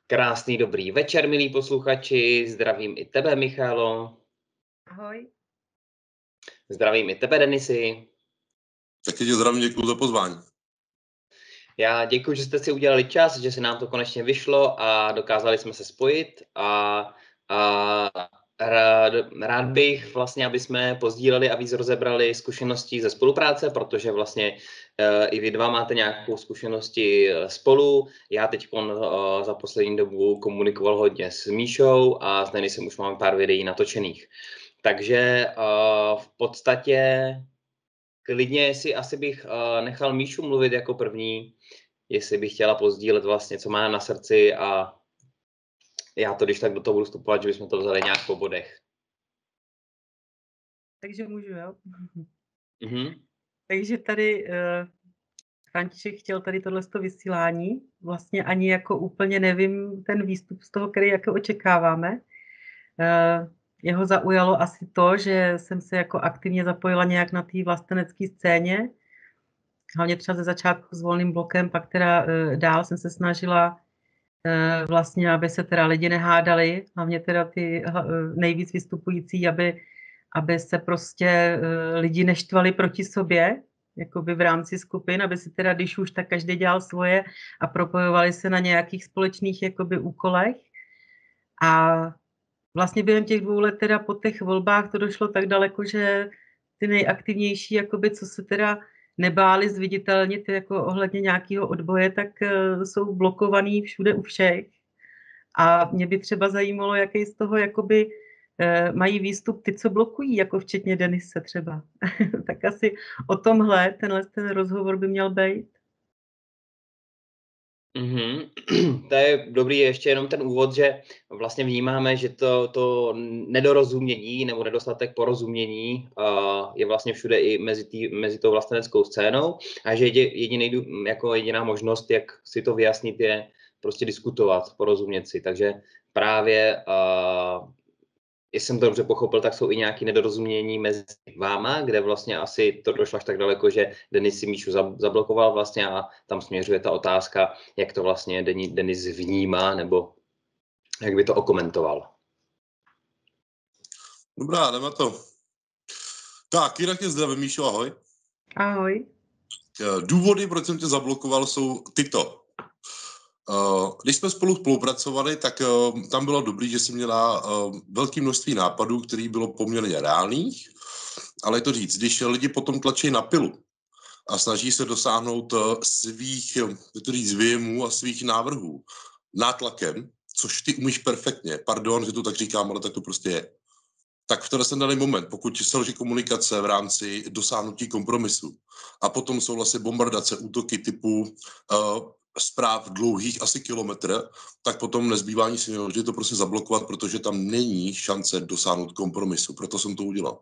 Krásný dobrý večer, milí posluchači, zdravím i tebe, Michalo, Ahoj. zdravím i tebe, Denisy. Taky tě zdravím, děkuji za pozvání. Já děkuji, že jste si udělali čas, že se nám to konečně vyšlo a dokázali jsme se spojit a rád bych vlastně, aby jsme pozdíleli a víc rozebrali zkušenosti ze spolupráce, protože vlastně i vy dva máte nějakou zkušenosti spolu. Já teď za poslední dobu komunikoval hodně s Míšou a s Denisem už máme pár videí natočených. Takže v podstatě klidně si asi bych nechal Míšu mluvit jako první, jestli bych chtěla pozdílet vlastně, co má na srdci a já to, když tak do toho budu vstupovat, že bychom to vzali nějak po bodech. Takže můžu, jo? Mhm. Takže tady František chtěl tady tohleto vysílání. Vlastně ani jako úplně nevím ten výstup z toho, který jako očekáváme. Jeho zaujalo asi to, že jsem se jako aktivně zapojila nějak na té vlastenecké scéně. Hlavně třeba ze začátku s Volným blokem, pak teda dál jsem se snažila vlastně, aby se teda lidi nehádali, hlavně teda ty nejvíc vystupující, aby se prostě lidi neštvali proti sobě, jakoby v rámci skupin, aby si teda, když už, tak každý dělal svoje a propojovali se na nějakých společných jakoby úkolech. A vlastně během těch 2 let teda po těch volbách to došlo tak daleko, že ty nejaktivnější, jakoby, co se teda nebáli zviditelnit jako ohledně nějakého odboje, tak jsou blokovaný všude u všech. A mě by třeba zajímalo, jaký z toho jakoby mají výstup ty, co blokují, jako včetně Denise třeba. Tak asi o tomhle, ten rozhovor by měl být. Mm-hmm. To je dobrý ještě jenom ten úvod, že vlastně vnímáme, že to nedorozumění nebo nedostatek porozumění je vlastně všude i mezi tou vlasteneckou scénou a že jediná možnost, jak si to vyjasnit, je prostě diskutovat, porozumět si. Takže právě jestli jsem to dobře pochopil, tak jsou i nějaké nedorozumění mezi váma, kde vlastně asi to došlo až tak daleko, že Denis si Míšu zablokoval vlastně a tam směřuje ta otázka, jak to vlastně Denis vnímá, nebo jak by to okomentoval. Dobrá, jdeme to. Tak, jinak tě zdravím, Míšo, ahoj. Ahoj. Důvody, proč jsem tě zablokoval, jsou tyto. Když jsme spolu spolupracovali, tak tam bylo dobrý, že jsi měla velké množství nápadů, které bylo poměrně reálných, ale je to říct, když lidi potom tlačí na pilu a snaží se dosáhnout svých výjemů a svých návrhů nátlakem, což ty umíš perfektně, pardon, že to tak říkám, ale tak to prostě je. Tak v tenhle daný moment, pokud selže komunikace v rámci dosáhnutí kompromisu a potom jsou vlastně bombardace, útoky typu zpráv dlouhých asi kilometr, tak potom nezbývá nic jiného, že to prostě zablokovat, protože tam není šance dosáhnout kompromisu. Proto jsem to udělal.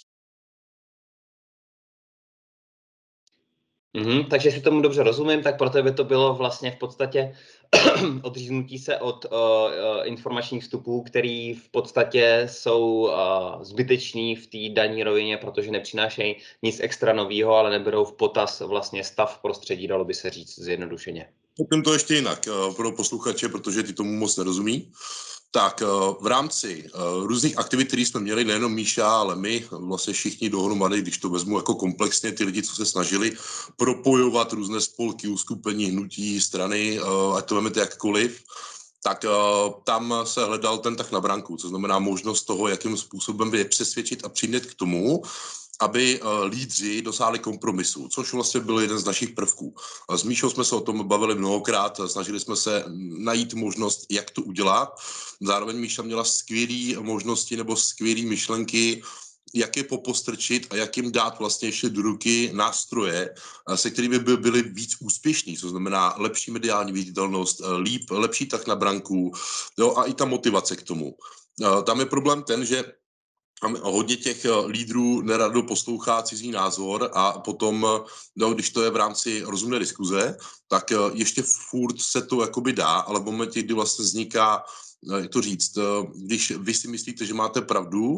Takže si tomu dobře rozumím, tak pro tebe to bylo vlastně v podstatě odříznutí se od informačních vstupů, který v podstatě jsou zbyteční v té daní rovině, protože nepřinášejí nic extra nového, ale neberou v potaz vlastně stav prostředí, dalo by se říct zjednodušeně. Potom to ještě jinak pro posluchače, protože ty tomu moc nerozumí. Tak v rámci různých aktivit, které jsme měli, nejenom Míša, ale my, vlastně všichni dohromady, když to vezmu jako komplexně, ty lidi, co se snažili propojovat různé spolky, uskupení, hnutí, strany, ať to vezmete jakkoliv, tak tam se hledal ten tah na branku, co znamená možnost toho, jakým způsobem je přesvědčit a přimět k tomu, aby lídři dosáhli kompromisu, což vlastně byl jeden z našich prvků. S Míšou jsme se o tom bavili mnohokrát, snažili jsme se najít možnost, jak to udělat. Zároveň Míša měla skvělé možnosti nebo skvělé myšlenky, jak je popostrčit a jak jim dát vlastně ještě do ruky nástroje, se kterými by byli víc úspěšní, co znamená lepší mediální viditelnost, lepší tah na branku, jo, a i ta motivace k tomu. Tam je problém ten, že hodně těch lídrů nerado poslouchá cizí názor a potom, když to je v rámci rozumné diskuze, tak ještě furt se to jakoby dá, ale v momentě, kdy vlastně vzniká, jak to říct, když vy si myslíte, že máte pravdu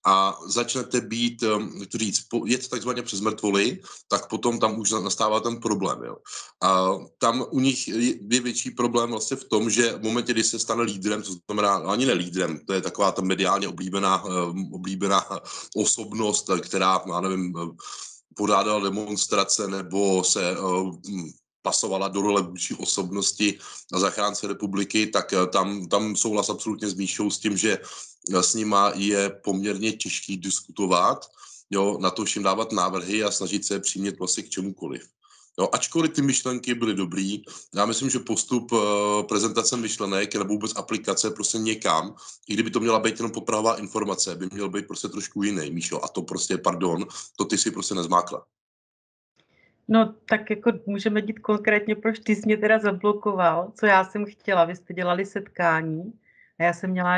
a začnete být, jak to říct, jet takzvaně přes mrtvoly, tak potom tam už nastává ten problém. Jo. A tam u nich je větší problém vlastně v tom, že v momentě, kdy se stane lídrem, to znamená ani ne lídrem, to je taková ta mediálně oblíbená osobnost, která, já nevím, pořádala demonstrace nebo se pasovala do role vůči osobnosti na zachránce republiky, tak tam souhlas absolutně s Míšou s tím, že s nima je poměrně těžký diskutovat, jo, na to všem dávat návrhy a snažit se přimět vlastně k čemukoliv. Jo, ačkoliv ty myšlenky byly dobrý, já myslím, že postup prezentace myšlenek nebo vůbec aplikace prostě někam, i kdyby to měla být jenom podprahová informace, by měl být prostě trošku jiný, Míšo, a to prostě, pardon, to ty si prostě nezmákla. No, tak jako můžeme jít konkrétně, proč ty jsi mě teda zablokoval, co já jsem chtěla. Vy jste dělali setkání a já jsem měla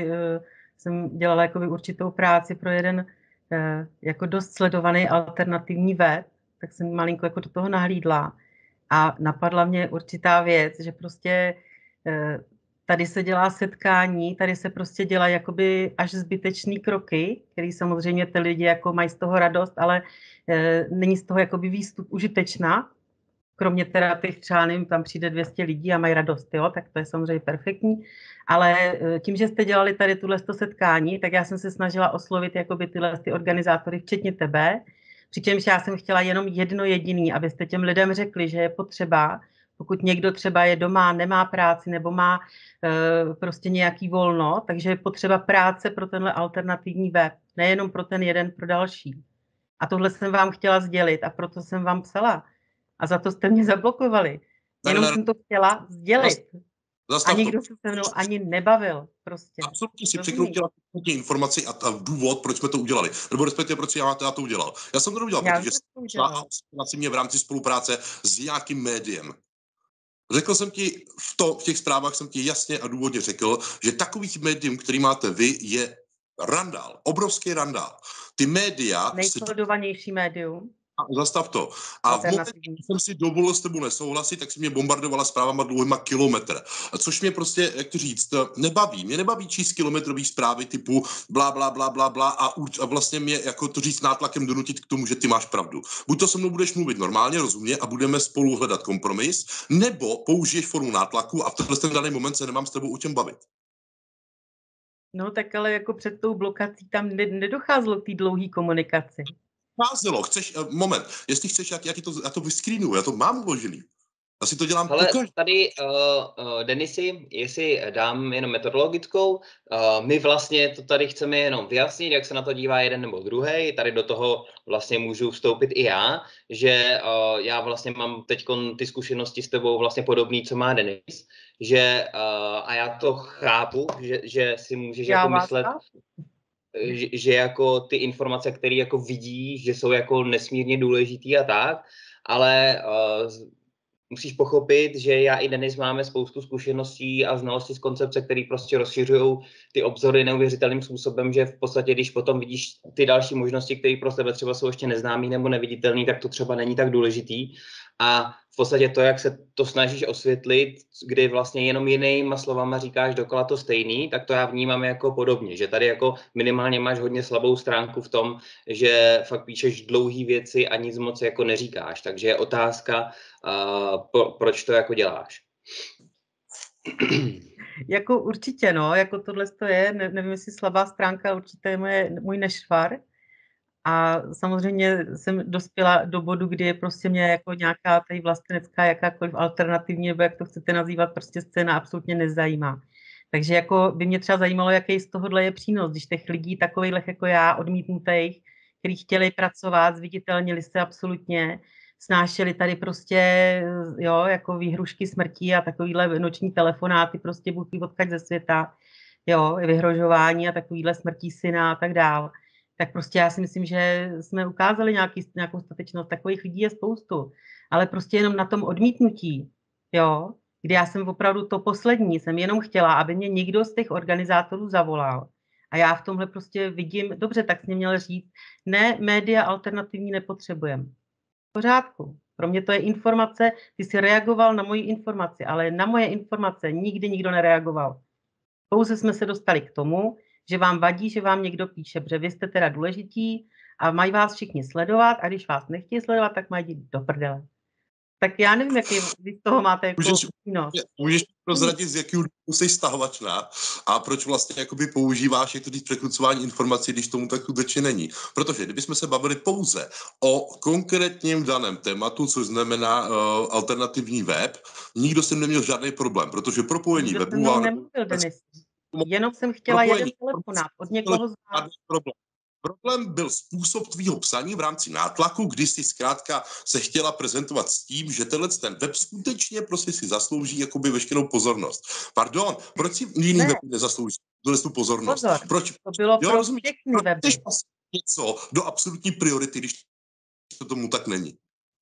dělala určitou práci pro jeden jako dost sledovaný alternativní web, tak jsem malinko jako do toho nahlídla a napadla mě určitá věc, že prostě tady se dělá setkání, tady se prostě dělají jakoby až zbytečný kroky, který samozřejmě ty lidi jako mají z toho radost, ale není z toho jakoby výstup užitečná. Kromě teda těch třeba, nevím, tam přijde 200 lidí a mají radost, jo, tak to je samozřejmě perfektní. Ale tím, že jste dělali tady tuhle setkání, tak já jsem se snažila oslovit jakoby tyhle ty organizátory, včetně tebe, přičemž já jsem chtěla jenom jedno jediný, abyste těm lidem řekli, že je potřeba, pokud někdo třeba je doma, nemá práci nebo má prostě nějaký volno, takže je potřeba práce pro tenhle alternativní web, nejenom pro ten jeden, pro další. A tohle jsem vám chtěla sdělit a proto jsem vám psala. A za to jste mě zablokovali. Jenom jsem to chtěla sdělit. A nikdo se se mnou ani nebavil. Prostě. Absolutně si překroutila informaci a důvod, proč jsme to udělali. Nebo respektive, proč já to udělal. Já jsem to udělal, protože jsem mě v rámci spolupráce s nějakým médiem. Řekl jsem ti, v těch zprávách jsem ti jasně a důvodně řekl, že takových médium, který máte vy, je randál, obrovský randál. Ty média... Nejsledovanější médium. Zastav to. A v momentě, kdy jsem si dovolil s tebou nesouhlasit, tak si mě bombardovala zprávama dlouhýma kilometr. Což mě prostě, jak to říct, nebaví. Mě nebaví číst kilometrový zprávy typu blá, blá, blá, blá, blá a vlastně mě, jako to říct, nátlakem donutit k tomu, že ty máš pravdu. Buď to se mnou budeš mluvit normálně, rozumně, a budeme spolu hledat kompromis, nebo použiješ formu nátlaku a v tenhle daný moment se nemám s tebou o čem bavit. No tak ale jako před tou blokací tam nedocházelo k té dlouhé komunikaci. Chceš, moment, jestli chceš, já to vyscreenuju, já to mám uložený. Já si to dělám. Ale tady, Denisi, jestli dám jenom metodologickou, my vlastně to tady chceme jenom vyjasnit, jak se na to dívá jeden nebo druhý. Tady do toho vlastně můžu vstoupit i já, že já vlastně mám teď ty zkušenosti s tebou vlastně podobný, co má Denis, že a já to chápu, že si můžeš jako myslet, že jako ty informace, které jako vidíš, že jsou jako nesmírně důležitý a tak, ale musíš pochopit, že já i Denis máme spoustu zkušeností a znalostí z koncepce, které prostě rozšiřují ty obzory neuvěřitelným způsobem, že v podstatě, když potom vidíš ty další možnosti, které pro tebe třeba jsou ještě neznámý nebo neviditelný, tak to třeba není tak důležitý. A v podstatě to, jak se to snažíš osvětlit, kdy vlastně jenom jinýma slovama říkáš dokola to stejný, tak to já vnímám jako podobně, že tady jako minimálně máš hodně slabou stránku v tom, že fakt píšeš dlouhé věci a nic moc jako neříkáš. Takže je otázka, proč to jako děláš. Jako určitě, no, jako tohle to je, nevím, jestli slabá stránka, určitě je můj nešvar. A samozřejmě jsem dospěla do bodu, kdy je prostě mě jako nějaká tady vlastenecká, jakákoliv alternativní, nebo jak to chcete nazývat, prostě scéna absolutně nezajímá. Takže jako by mě třeba zajímalo, jaký z tohohle je přínos, když těch lidí takových jako já, odmítnutých, kteří chtěli pracovat, zviditelnili se absolutně, snášeli tady prostě, jo, jako výhrušky smrti a takovýhle noční telefonáty, prostě buď odkaď ze světa, jo, vyhrožování a takovýhle smrtí syna a tak dál. Tak prostě já si myslím, že jsme ukázali nějakou statečnost. Takových lidí je spoustu, ale prostě jenom na tom odmítnutí, jo, kdy já jsem opravdu to poslední, jsem jenom chtěla, aby mě někdo z těch organizátorů zavolal. A já v tomhle prostě vidím, dobře, tak jsi mě měl říct, ne, média alternativní nepotřebujeme. V pořádku. Pro mě to je informace, ty jsi reagoval na moji informaci, ale na moje informace nikdy nikdo nereagoval. Pouze jsme se dostali k tomu, že vám vadí, že vám někdo píše, protože vy jste teda důležití a mají vás všichni sledovat a když vás nechtějí sledovat, tak mají jít do prdele. Tak já nevím, jaký vy z toho máte jako přínos. Můžeš prozradit, z jakého důvodu jsi stahovačná a proč vlastně jakoby používáš jak to říct překrucování informací, když tomu tak skutečně není. Protože kdybychom se bavili pouze o konkrétním daném tématu, což znamená alternativní web, nikdo s tím neměl žádný problém, protože propojení webu... Nemluvil, Denis. Jenom jsem chtěla jeden telefonát od někoho z vás. Problém byl způsob tvýho psaní v rámci nátlaku, kdy jsi zkrátka se chtěla prezentovat s tím, že ten web skutečně prostě si zaslouží jakoby veškerou pozornost. Pardon, proč si jiný web nezaslouží tu pozornost? Pozor, proč? To bylo pro všechny weby. Proč něco do absolutní priority, když to tomu tak není?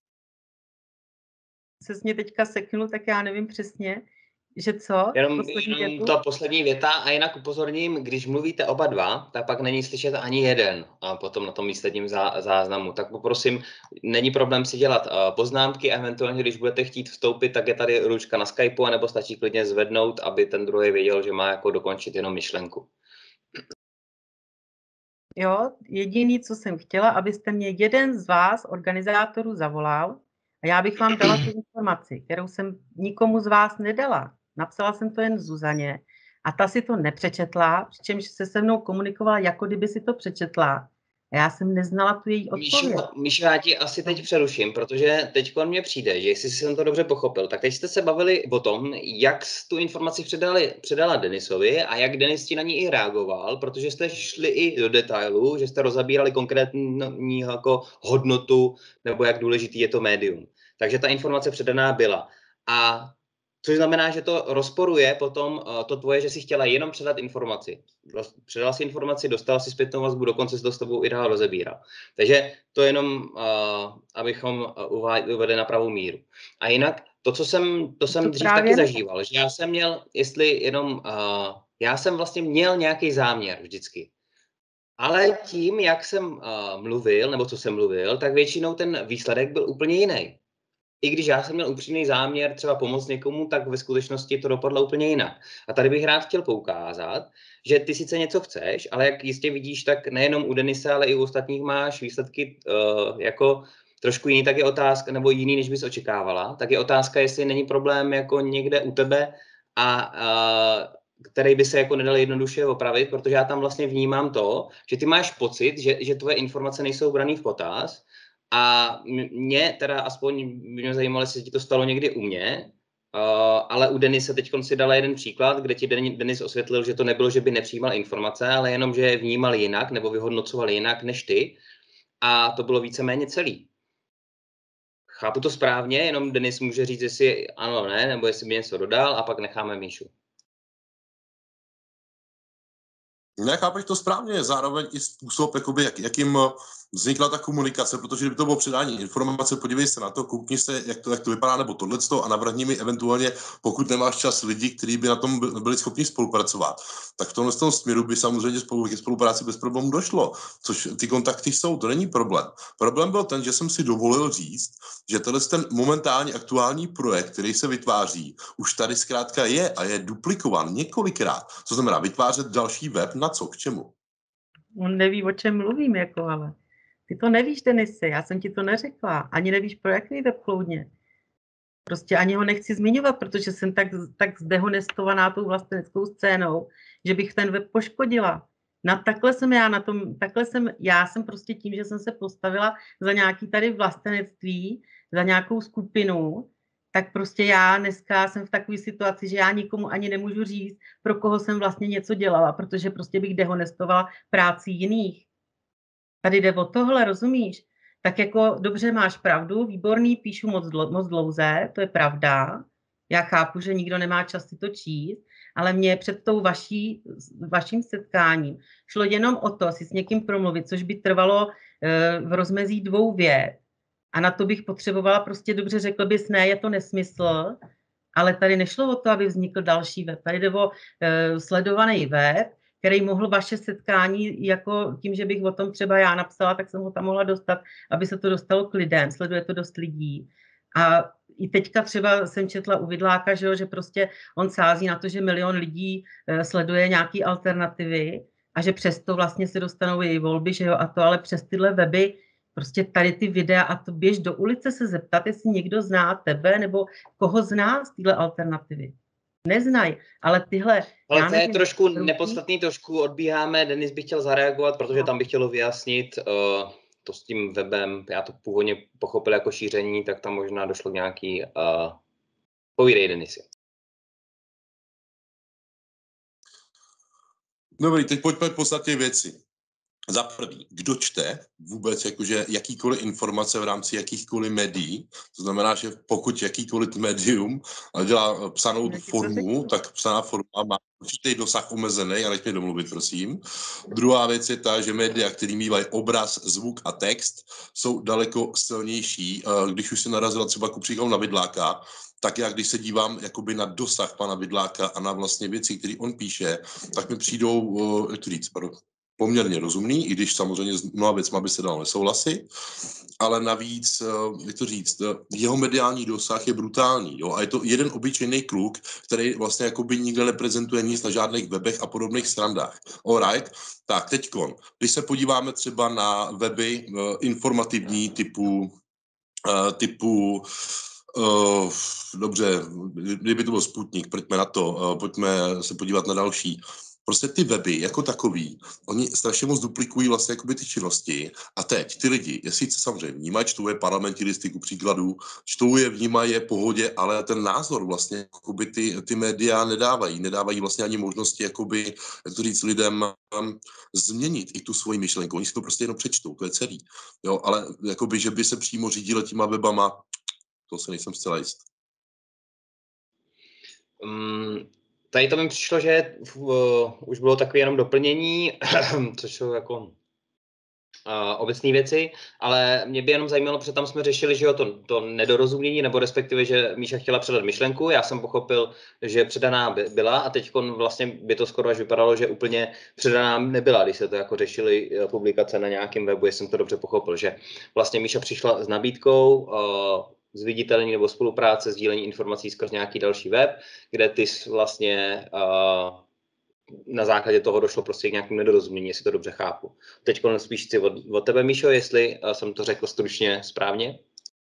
Se mě teďka seknul, tak já nevím přesně, že co? Jenom ta poslední věta a jinak upozorním, když mluvíte oba dva, tak pak není slyšet ani jeden a potom na tom výsledním záznamu. Tak poprosím, není problém si dělat poznámky, eventuálně když budete chtít vstoupit, tak je tady ručka na Skypeu, anebo stačí klidně zvednout, aby ten druhý věděl, že má jako dokončit jenom myšlenku. Jo, jediný, co jsem chtěla, abyste mě jeden z vás, organizátorů, zavolal a já bych vám dala tu informaci, kterou jsem nikomu z vás nedala. Napsala jsem to jen Zuzaně a ta si to nepřečetla, přičemž se mnou komunikovala, jako kdyby si to přečetla. A já jsem neznala tu její odpověď. Míšo, já ti asi teď přeruším, protože teď mně přijde, že jestli jsem to dobře pochopil, tak teď jste se bavili o tom, jak tu informaci předala Denisovi a jak Denis ti na ní i reagoval, protože jste šli i do detailu, že jste rozabírali konkrétní jako hodnotu nebo jak důležitý je to médium. Takže ta informace předaná byla. A což znamená, že to rozporuje potom to tvoje, že si chtěla jenom předat informaci. Předala si informaci, dostala si zpětnou vazbu, dokonce si to s tebou i dál rozebíral. Takže to jenom, abychom uvedli na pravou míru. A jinak, to jsem dřív taky zažíval, že já jsem měl, já jsem vlastně měl nějaký záměr vždycky. Ale tím, jak jsem mluvil, nebo co jsem mluvil, tak většinou ten výsledek byl úplně jiný. I když já jsem měl upřímný záměr třeba pomoct někomu, tak ve skutečnosti to dopadlo úplně jinak. A tady bych rád chtěl poukázat, že ty sice něco chceš, ale jak jistě vidíš, tak nejenom u Denise, ale i u ostatních máš výsledky jako trošku jiný, tak je otázka, nebo jiný, než bys očekávala, tak je otázka, jestli není problém jako někde u tebe který by se jako nedal jednoduše opravit, protože já tam vlastně vnímám to, že ty máš pocit, že tvoje informace nejsou braný v potaz. A mě teda aspoň by mě zajímalo, jestli ti to stalo někdy u mě, ale u Denise teď si dala jeden příklad, kde ti Denis osvětlil, že to nebylo, že by nepřijímal informace, ale jenom, že je vnímal jinak nebo vyhodnocoval jinak než ty. A to bylo víceméně celý. Chápu to správně, jenom Denis může říct, jestli ano, ne, nebo jestli by něco dodal a pak necháme Míšu. Nechápeš to správně, zároveň i způsob, jakoby, jakým vznikla ta komunikace, protože kdyby to bylo předání informace, podívej se na to, koukni se, jak to vypadá, nebo tohleto a navrhni mi eventuálně, pokud nemáš čas lidi, kteří by na tom byli schopni spolupracovat. Tak v tomhle směru by samozřejmě ke spolupráci bez problémů došlo, což ty kontakty jsou, to není problém. Problém byl ten, že jsem si dovolil říct, že ten momentálně aktuální projekt, který se vytváří, už tady zkrátka je a je duplikován několikrát. Co znamená vytvářet další web, na co, k čemu? On neví, o čem mluvím, jako ale. Ty to nevíš, Denise, já jsem ti to neřekla. Ani nevíš, pro jaký web kloudně. Prostě ani ho nechci zmiňovat, protože jsem tak zdehonestovaná tou vlasteneckou scénou, že bych ten web poškodila. Já jsem prostě tím, že jsem se postavila za nějaký tady vlastenectví, za nějakou skupinu, tak prostě já dneska jsem v takové situaci, že já nikomu ani nemůžu říct, pro koho jsem vlastně něco dělala, protože prostě bych dehonestovala práci jiných. Tady jde o tohle, rozumíš? Tak jako dobře, máš pravdu, výborný, píšu moc dlouze, to je pravda. Já chápu, že nikdo nemá čas si to číst, ale mě před tou vaším setkáním šlo jenom o to, si s někým promluvit, což by trvalo v rozmezí 2 vět. A na to bych potřebovala prostě dobře, řekl bys, ne, je to nesmysl, ale tady nešlo o to, aby vznikl další web. Tady jde o sledovaný web, který mohl vaše setkání, jako tím, že bych o tom třeba já napsala, tak jsem ho tam mohla dostat, aby se to dostalo k lidem. Sleduje to dost lidí. A i teďka třeba jsem četla u Vidláka, že prostě on sází na to, že 1 milion lidí sleduje nějaké alternativy a že přesto vlastně se dostanou i volby, že jo, a to, ale přes tyhle weby, prostě tady ty videa a to běž do ulice se zeptat, jestli někdo zná tebe nebo koho zná z téhle alternativy. Neznají, ale tyhle... Ale to je trošku nepodstatný, trošku odbíháme. Denis by chtěl zareagovat, protože tam by chtělo vyjasnit to s tím webem. Já to původně pochopil jako šíření, tak tam možná došlo k nějaký... Povídej, Denisi. Dobrý, teď pojďme k podstatě věci. Za prvý, kdo čte vůbec jakože jakýkoliv informace v rámci jakýchkoliv médií, to znamená, že pokud jakýkoliv médium dělá psanou formu, tak psaná forma má určitý dosah omezený, ale nechte domluvit, prosím. Druhá věc je ta, že média, který mývají obraz, zvuk a text, jsou daleko silnější. Když už se narazila třeba ku příkladu na Vidláka, tak já, když se dívám jakoby na dosah pana Vidláka a na vlastně věci, které on píše, tak mi přijdou, jak to říct, poměrně rozumný, i když samozřejmě s mnoha věcma by se dalo nesouhlasit, ale navíc, jak to říct, jeho mediální dosah je brutální, jo, a je to jeden obyčejný kluk, který vlastně jakoby nikde neprezentuje nic na žádných webech a podobných strandách. Alright, tak teďkon, když se podíváme třeba na weby informativní typu dobře, kdyby to byl Sputnik, pojďme na to, pojďme se podívat na další. Prostě ty weby jako takový, oni strašně moc duplikují vlastně jakoby ty činnosti a teď ty lidi, jestli se samozřejmě vnímají, čtou je parlamentaristiku příkladů, čtou je, vnímají je pohodě, ale ten názor vlastně jakoby ty média nedávají vlastně ani možnosti jakoby, jak to říct, lidem změnit i tu svoji myšlenku, oni si to prostě jenom přečtou, to je celý, jo, ale jakoby, že by se přímo řídili těma webama, to se nejsem zcela jist. Tady to mi přišlo, že už bylo takové jenom doplnění, což jsou jako obecné věci, ale mě by jenom zajímalo, protože tam jsme řešili, že jo, to nedorozumění, nebo respektive, že Míša chtěla předat myšlenku, já jsem pochopil, že předaná byla a teď vlastně by to skoro až vypadalo, že úplně předaná nebyla, když se to jako řešili publikace na nějakém webu, jestli jsem to dobře pochopil, že vlastně Míša přišla s nabídkou zviditelnění nebo spolupráce, sdílení informací skrz nějaký další web, kde ty vlastně na základě toho došlo prostě k nějakým nedorozumění, jestli to dobře chápu. Teď spíš chci od tebe, Míšo, jestli jsem to řekl stručně správně.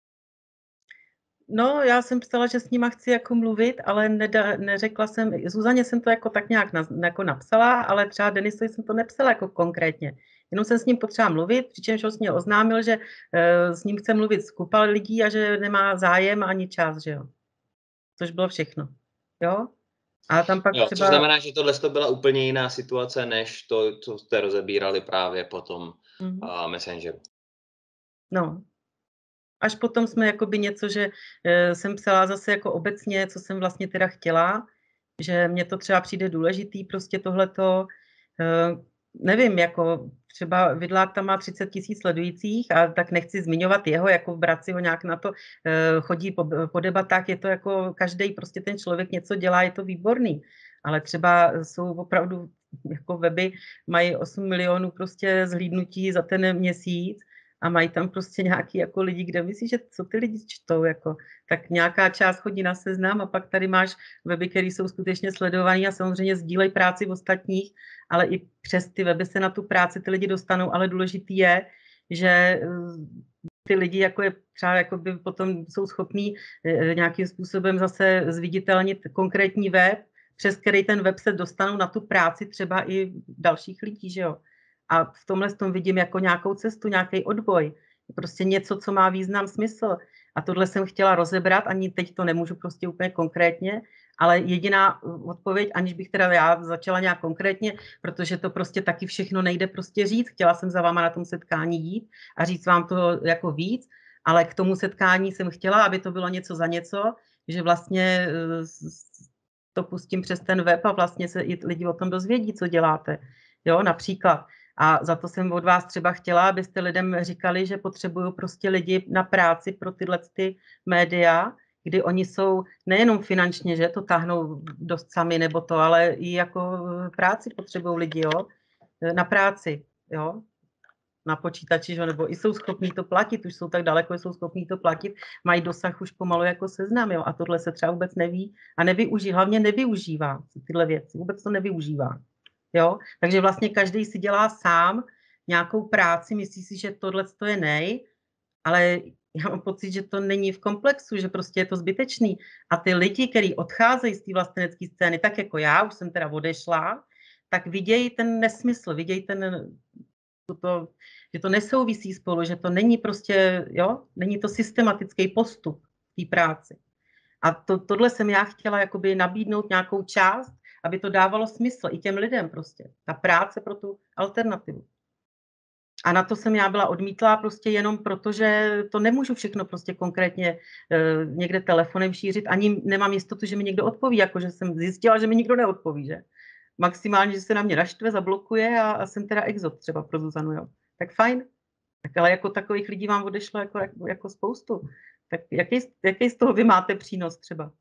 No, já jsem psala, že s nima chci jako mluvit, ale neřekla jsem, Zuzaně jsem to jako tak nějak jako napsala, ale třeba Denisovi jsem to nepsala jako konkrétně. Jenom jsem s ním potřeba mluvit, přičemž on mě oznámil, že s ním chce mluvit skupa lidí a že nemá zájem ani čas, že jo. Což bylo všechno, jo. A tam pak jo, třeba... Což znamená, že tohle to byla úplně jiná situace, než to, co jste rozebírali právě potom Messengeru. No. Až potom jsme jakoby něco, že jsem psala zase jako obecně, co jsem vlastně teda chtěla, že mně to třeba přijde důležitý, prostě tohleto, nevím, jako třeba Vidlák tam má 30 000 sledujících a tak nechci zmiňovat jeho, jako brat si ho nějak na to chodí po debatách, je to jako každý prostě ten člověk něco dělá, je to výborný, ale třeba jsou opravdu jako weby, mají 8 milionů prostě zhlídnutí za ten měsíc, a mají tam prostě nějaký jako lidi, kde myslíš, že co ty lidi čtou, jako, tak nějaká část chodí na Seznam a pak tady máš weby, které jsou skutečně sledované a samozřejmě sdílejí práci v ostatních, ale i přes ty weby se na tu práci ty lidi dostanou, ale důležitý je, že ty lidi jako je třeba jako by potom jsou schopní nějakým způsobem zase zviditelnit konkrétní web, přes který ten web se dostanou na tu práci třeba i dalších lidí, že jo. A v tomhle tom vidím jako nějakou cestu, nějaký odboj. Prostě něco, co má význam, smysl. A tohle jsem chtěla rozebrat, ani teď to nemůžu prostě úplně konkrétně, ale jediná odpověď, aniž bych teda já začala nějak konkrétně, protože to prostě taky všechno nejde prostě říct. Chtěla jsem za váma na tom setkání jít a říct vám to jako víc, ale k tomu setkání jsem chtěla, aby to bylo něco za něco, že vlastně to pustím přes ten web a vlastně se i lidi o tom dozvědí, co děláte. Jo, například. A za to jsem od vás třeba chtěla, abyste lidem říkali, že potřebují prostě lidi na práci pro tyhle ty média, kdy oni jsou nejenom finančně, že to táhnou dost sami nebo to, ale i jako práci potřebují lidi, jo, na práci, jo, na počítači, že? Nebo i jsou schopní to platit, už jsou tak daleko, jsou schopní to platit, mají dosah už pomalu jako Seznam, jo, a tohle se třeba vůbec neví a hlavně nevyužívá tyhle věci, vůbec to nevyužívá. Jo? Takže vlastně každý si dělá sám nějakou práci, myslí si, že tohle je ale já mám pocit, že to není v komplexu, že prostě je to zbytečný. A ty lidi, kteří odcházejí z té vlastenecké scény, tak jako já, už jsem teda odešla, tak vidějí ten nesmysl, vidějí že to nesouvisí spolu, že to není prostě, jo, není to systematický postup té práci. A tohle jsem já chtěla jakoby nabídnout nějakou část, aby to dávalo smysl i těm lidem prostě. Ta práce pro tu alternativu. A na to jsem já byla odmítlá prostě jenom proto, že to nemůžu všechno prostě konkrétně někde telefonem šířit, ani nemám jistotu, že mi někdo odpoví, jakože jsem zjistila, že mi nikdo neodpoví, že? Maximálně, že se na mě naštve, zablokuje a jsem teda exot třeba pro Zuzanu, jo. Tak fajn. Tak ale jako takových lidí vám odešlo jako spoustu. Tak jaký z toho vy máte přínos třeba?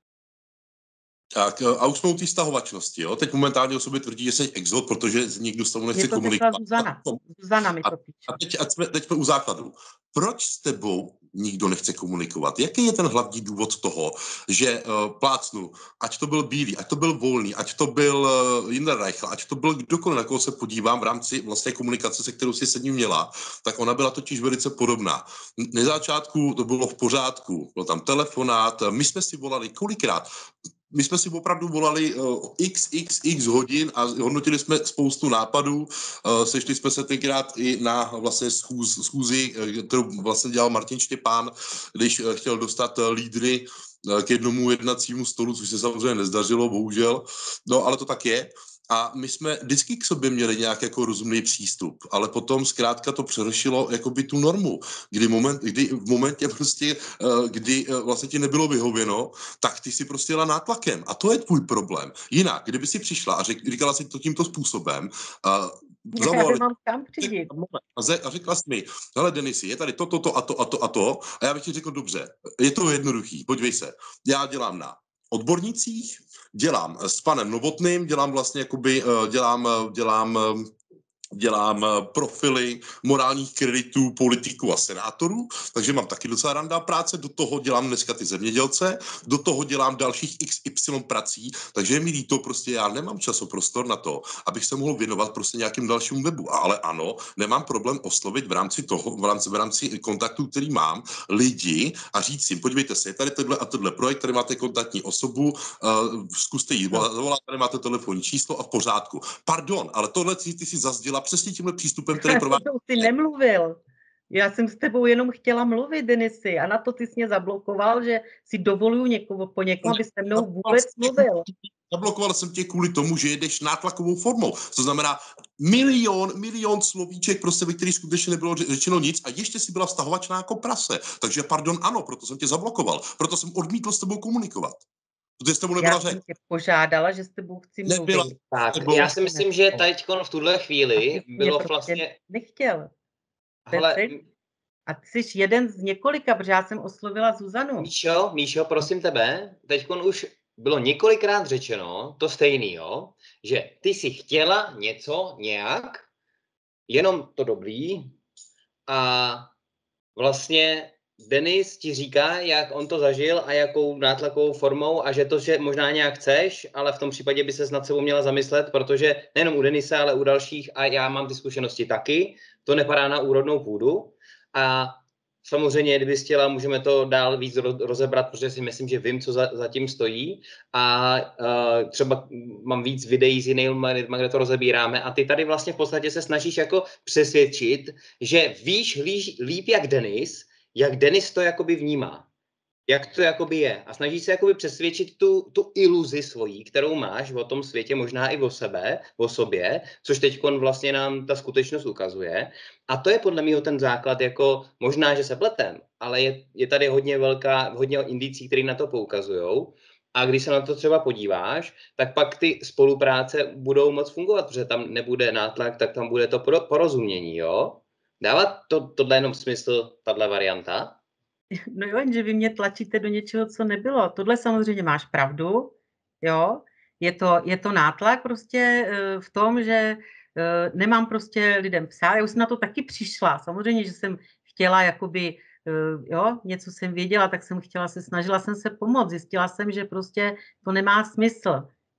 Tak a už jsme u té stahovačnosti, jo? Teď momentálně o sobě tvrdí, že jsi exot, protože nikdo s tebou nechce komunikovat. Zuzana mi to píše. A teď jsme u základu. Proč s tebou nikdo nechce komunikovat? Jaký je ten hlavní důvod toho, že plácnu, ať to byl Bílý, ať to byl Volný, ať to byl Jindra Reichl, ať to byl kdokoliv, na koho se podívám v rámci vlastně komunikace, se kterou si s ním měla, tak ona byla totiž velice podobná. Na začátku to bylo v pořádku, byl tam telefonát, my jsme si volali kolikrát. My jsme si opravdu volali x hodin a hodnotili jsme spoustu nápadů. Sešli jsme se tenkrát i na vlastně schůzi, kterou vlastně dělal Martin Štěpán, když chtěl dostat lídry k jednomu jednacímu stolu, což se samozřejmě nezdařilo, bohužel. No, ale to tak je. A my jsme vždycky k sobě měli nějak jako rozumný přístup, ale potom zkrátka to přerušilo jakoby tu normu, kdy v momentě prostě, kdy vlastně ti nebylo vyhověno, tak ty si prostě jela nátlakem a to je tvůj problém. Jinak, kdyby si přišla a říkala si to tímto způsobem, zavolali a řekla jsi mi, hele Denisi, je tady to a já bych ti řekl, dobře, je to jednoduchý, podívej se, já dělám na odbornicích, dělám s panem Novotným, dělám vlastně jakoby, dělám profily morálních kreditů politiků a senátorů, takže mám taky docela randá práce, do toho dělám dneska ty zemědělce, do toho dělám dalších XY prací, takže je mi líto, prostě já nemám časoprostor na to, abych se mohl věnovat prostě nějakým dalšímu webu, ale ano, nemám problém oslovit v rámci kontaktů, který mám, lidi a říct jim, podívejte se, je tady tohle projekt, tady máte kontaktní osobu, zkuste jí zavolat, tady máte telefonní číslo a v pořádku. Pardon, ale tohle ty si zazděla přesně tímhle přístupem, který pro vás... Ty nemluvil. Já jsem s tebou jenom chtěla mluvit, Denisi, a na to ty jsi mě zablokoval, že si dovoluju po někom, aby se mnou vůbec mluvil. Zablokoval jsem tě kvůli tomu, že jedeš nátlakovou formou. To znamená milion slovíček, prostě, ve kterých skutečně nebylo řečeno nic a ještě si byla vztahovačná jako prase. Takže pardon, ano, proto jsem tě zablokoval. Proto jsem odmítl s tebou komunikovat. Já jsem tě požádala, že s tebou chci mluvit. Tak, já si myslím, že teď v tuhle chvíli bylo vlastně... Nechtěl. Hele, a ty jsi jeden z několika, protože já jsem oslovila Zuzanu. Míšo, prosím tebe, teď už bylo několikrát řečeno to stejný, jo? Že ty si chtěla něco nějak, jenom to dobrý a vlastně Denis ti říká, jak on to zažil a jakou nátlakovou formou a že to, že možná nějak chceš, ale v tom případě by ses nad sebou měla zamyslet, protože nejenom u Denise, ale u dalších a já mám ty zkušenosti taky, to nepadá na úrodnou půdu a samozřejmě, kdyby chtěla, můžeme to dál víc rozebrat, protože si myslím, že vím, co za tím stojí a třeba mám víc videí s jinými lidmi, kde to rozebíráme a ty tady vlastně v podstatě se snažíš jako přesvědčit, že víš líp jak Denis to jakoby vnímá, jak to jakoby je a snažíš se jakoby přesvědčit tu iluzi svojí, kterou máš o tom světě, možná i o sobě, což teďkon vlastně nám ta skutečnost ukazuje. A to je podle mého ten základ, jako možná, že se pletem, ale je tady hodně indicí, které na to poukazujou. A když se na to třeba podíváš, tak pak ty spolupráce budou moc fungovat, protože tam nebude nátlak, tak tam bude to porozumění, jo? Dává tohle jenom smysl, tahle varianta? No jo, že vy mě tlačíte do něčeho, co nebylo. Tohle samozřejmě máš pravdu, jo. Je to nátlak prostě v tom, že nemám prostě lidem psát. Já už jsem na to taky přišla. Samozřejmě, že jsem chtěla jakoby, jo, něco jsem věděla, tak jsem snažila jsem se pomoct. Zjistila jsem, že prostě to nemá smysl.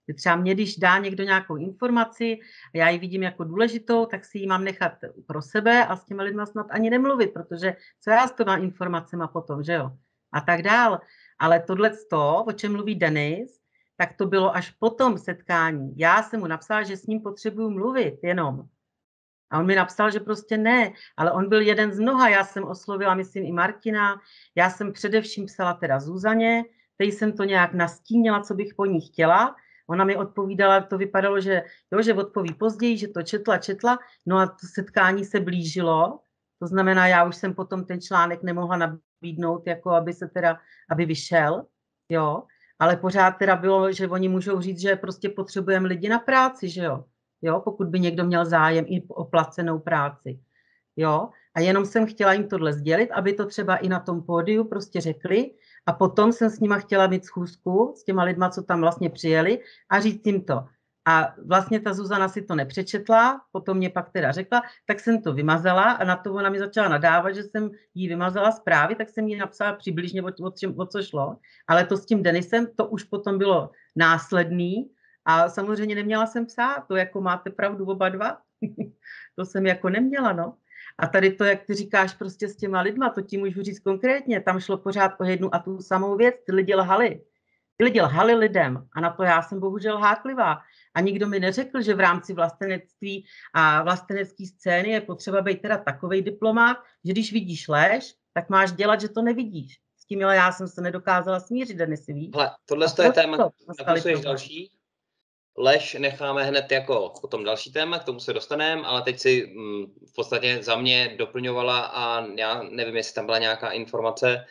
Že třeba mě, když dá někdo nějakou informaci a já ji vidím jako důležitou, tak si ji mám nechat pro sebe a s těma lidma snad ani nemluvit, protože co já s těma informacema potom, že jo? A tak dál. Ale tohleto, o čem mluví Denis, tak to bylo až po tom setkání. Já jsem mu napsala, že s ním potřebuju mluvit jenom. A on mi napsal, že prostě ne, ale on byl jeden z mnoha. Já jsem oslovila, myslím, i Martina. Já jsem především psala teda Zuzaně, teď jsem to nějak nastínila, co bych po ní chtěla. Ona mi odpovídala, to vypadalo, že odpoví později, že to četla. No a to setkání se blížilo. To znamená, já už jsem potom ten článek nemohla nabídnout, jako aby vyšel, jo. Ale pořád teda bylo, že oni můžou říct, že prostě potřebujeme lidi na práci, že jo. Jo, pokud by někdo měl zájem i o placenou práci. Jo, a jenom jsem chtěla jim tohle sdělit, aby to třeba i na tom pódiu prostě řekli a potom jsem s nima chtěla mít schůzku s těma lidma, co tam vlastně přijeli a říct jim to. A vlastně ta Zuzana si to nepřečetla, potom mě pak teda řekla, tak jsem to vymazala a na to ona mi začala nadávat, že jsem jí vymazala zprávy, tak jsem jí napsala přibližně, o co šlo. Ale to s tím Denisem, to už potom bylo následný. A samozřejmě neměla jsem psát, to jako máte pravdu oba dva, to jsem jako neměla, no. A tady to, jak ty říkáš prostě s těma lidma, to ti můžu říct konkrétně, tam šlo pořád o jednu a tu samou věc, ty lidi lhali. Ty lidi lhali lidem a na to já jsem bohužel háklivá. A nikdo mi neřekl, že v rámci vlastenectví a vlastenecké scény je potřeba být teda takovej diplomát, že když vidíš lež, tak máš dělat, že to nevidíš. S tím, ale já jsem se nedokázala smířit, Denisy, víš? Hele, tohle je téma, napisuješ další. Lež necháme hned jako potom další téma, k tomu se dostaneme, ale teď si v podstatě za mě doplňovala a já nevím, jestli tam byla nějaká informace,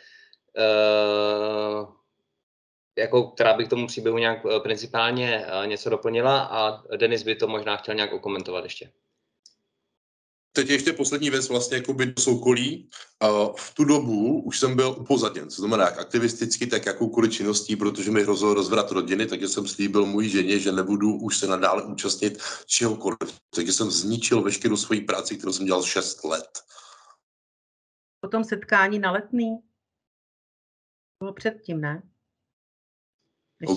jako, která by k tomu příběhu nějak principálně něco doplnila a Denis by to možná chtěl nějak okomentovat ještě. Teď ještě poslední věc vlastně jakoby do soukolí. V tu dobu už jsem byl upozaděn, co znamená jak aktivisticky, tak jakoukoliv činností, protože mi hrozil rozvrat rodiny, takže jsem slíbil mojí ženě, že nebudu už se nadále účastnit čehokoliv. Takže jsem zničil veškerou svoji práci, kterou jsem dělal 6 let. Po tom setkání na Letný? Bylo předtím, ne? OK?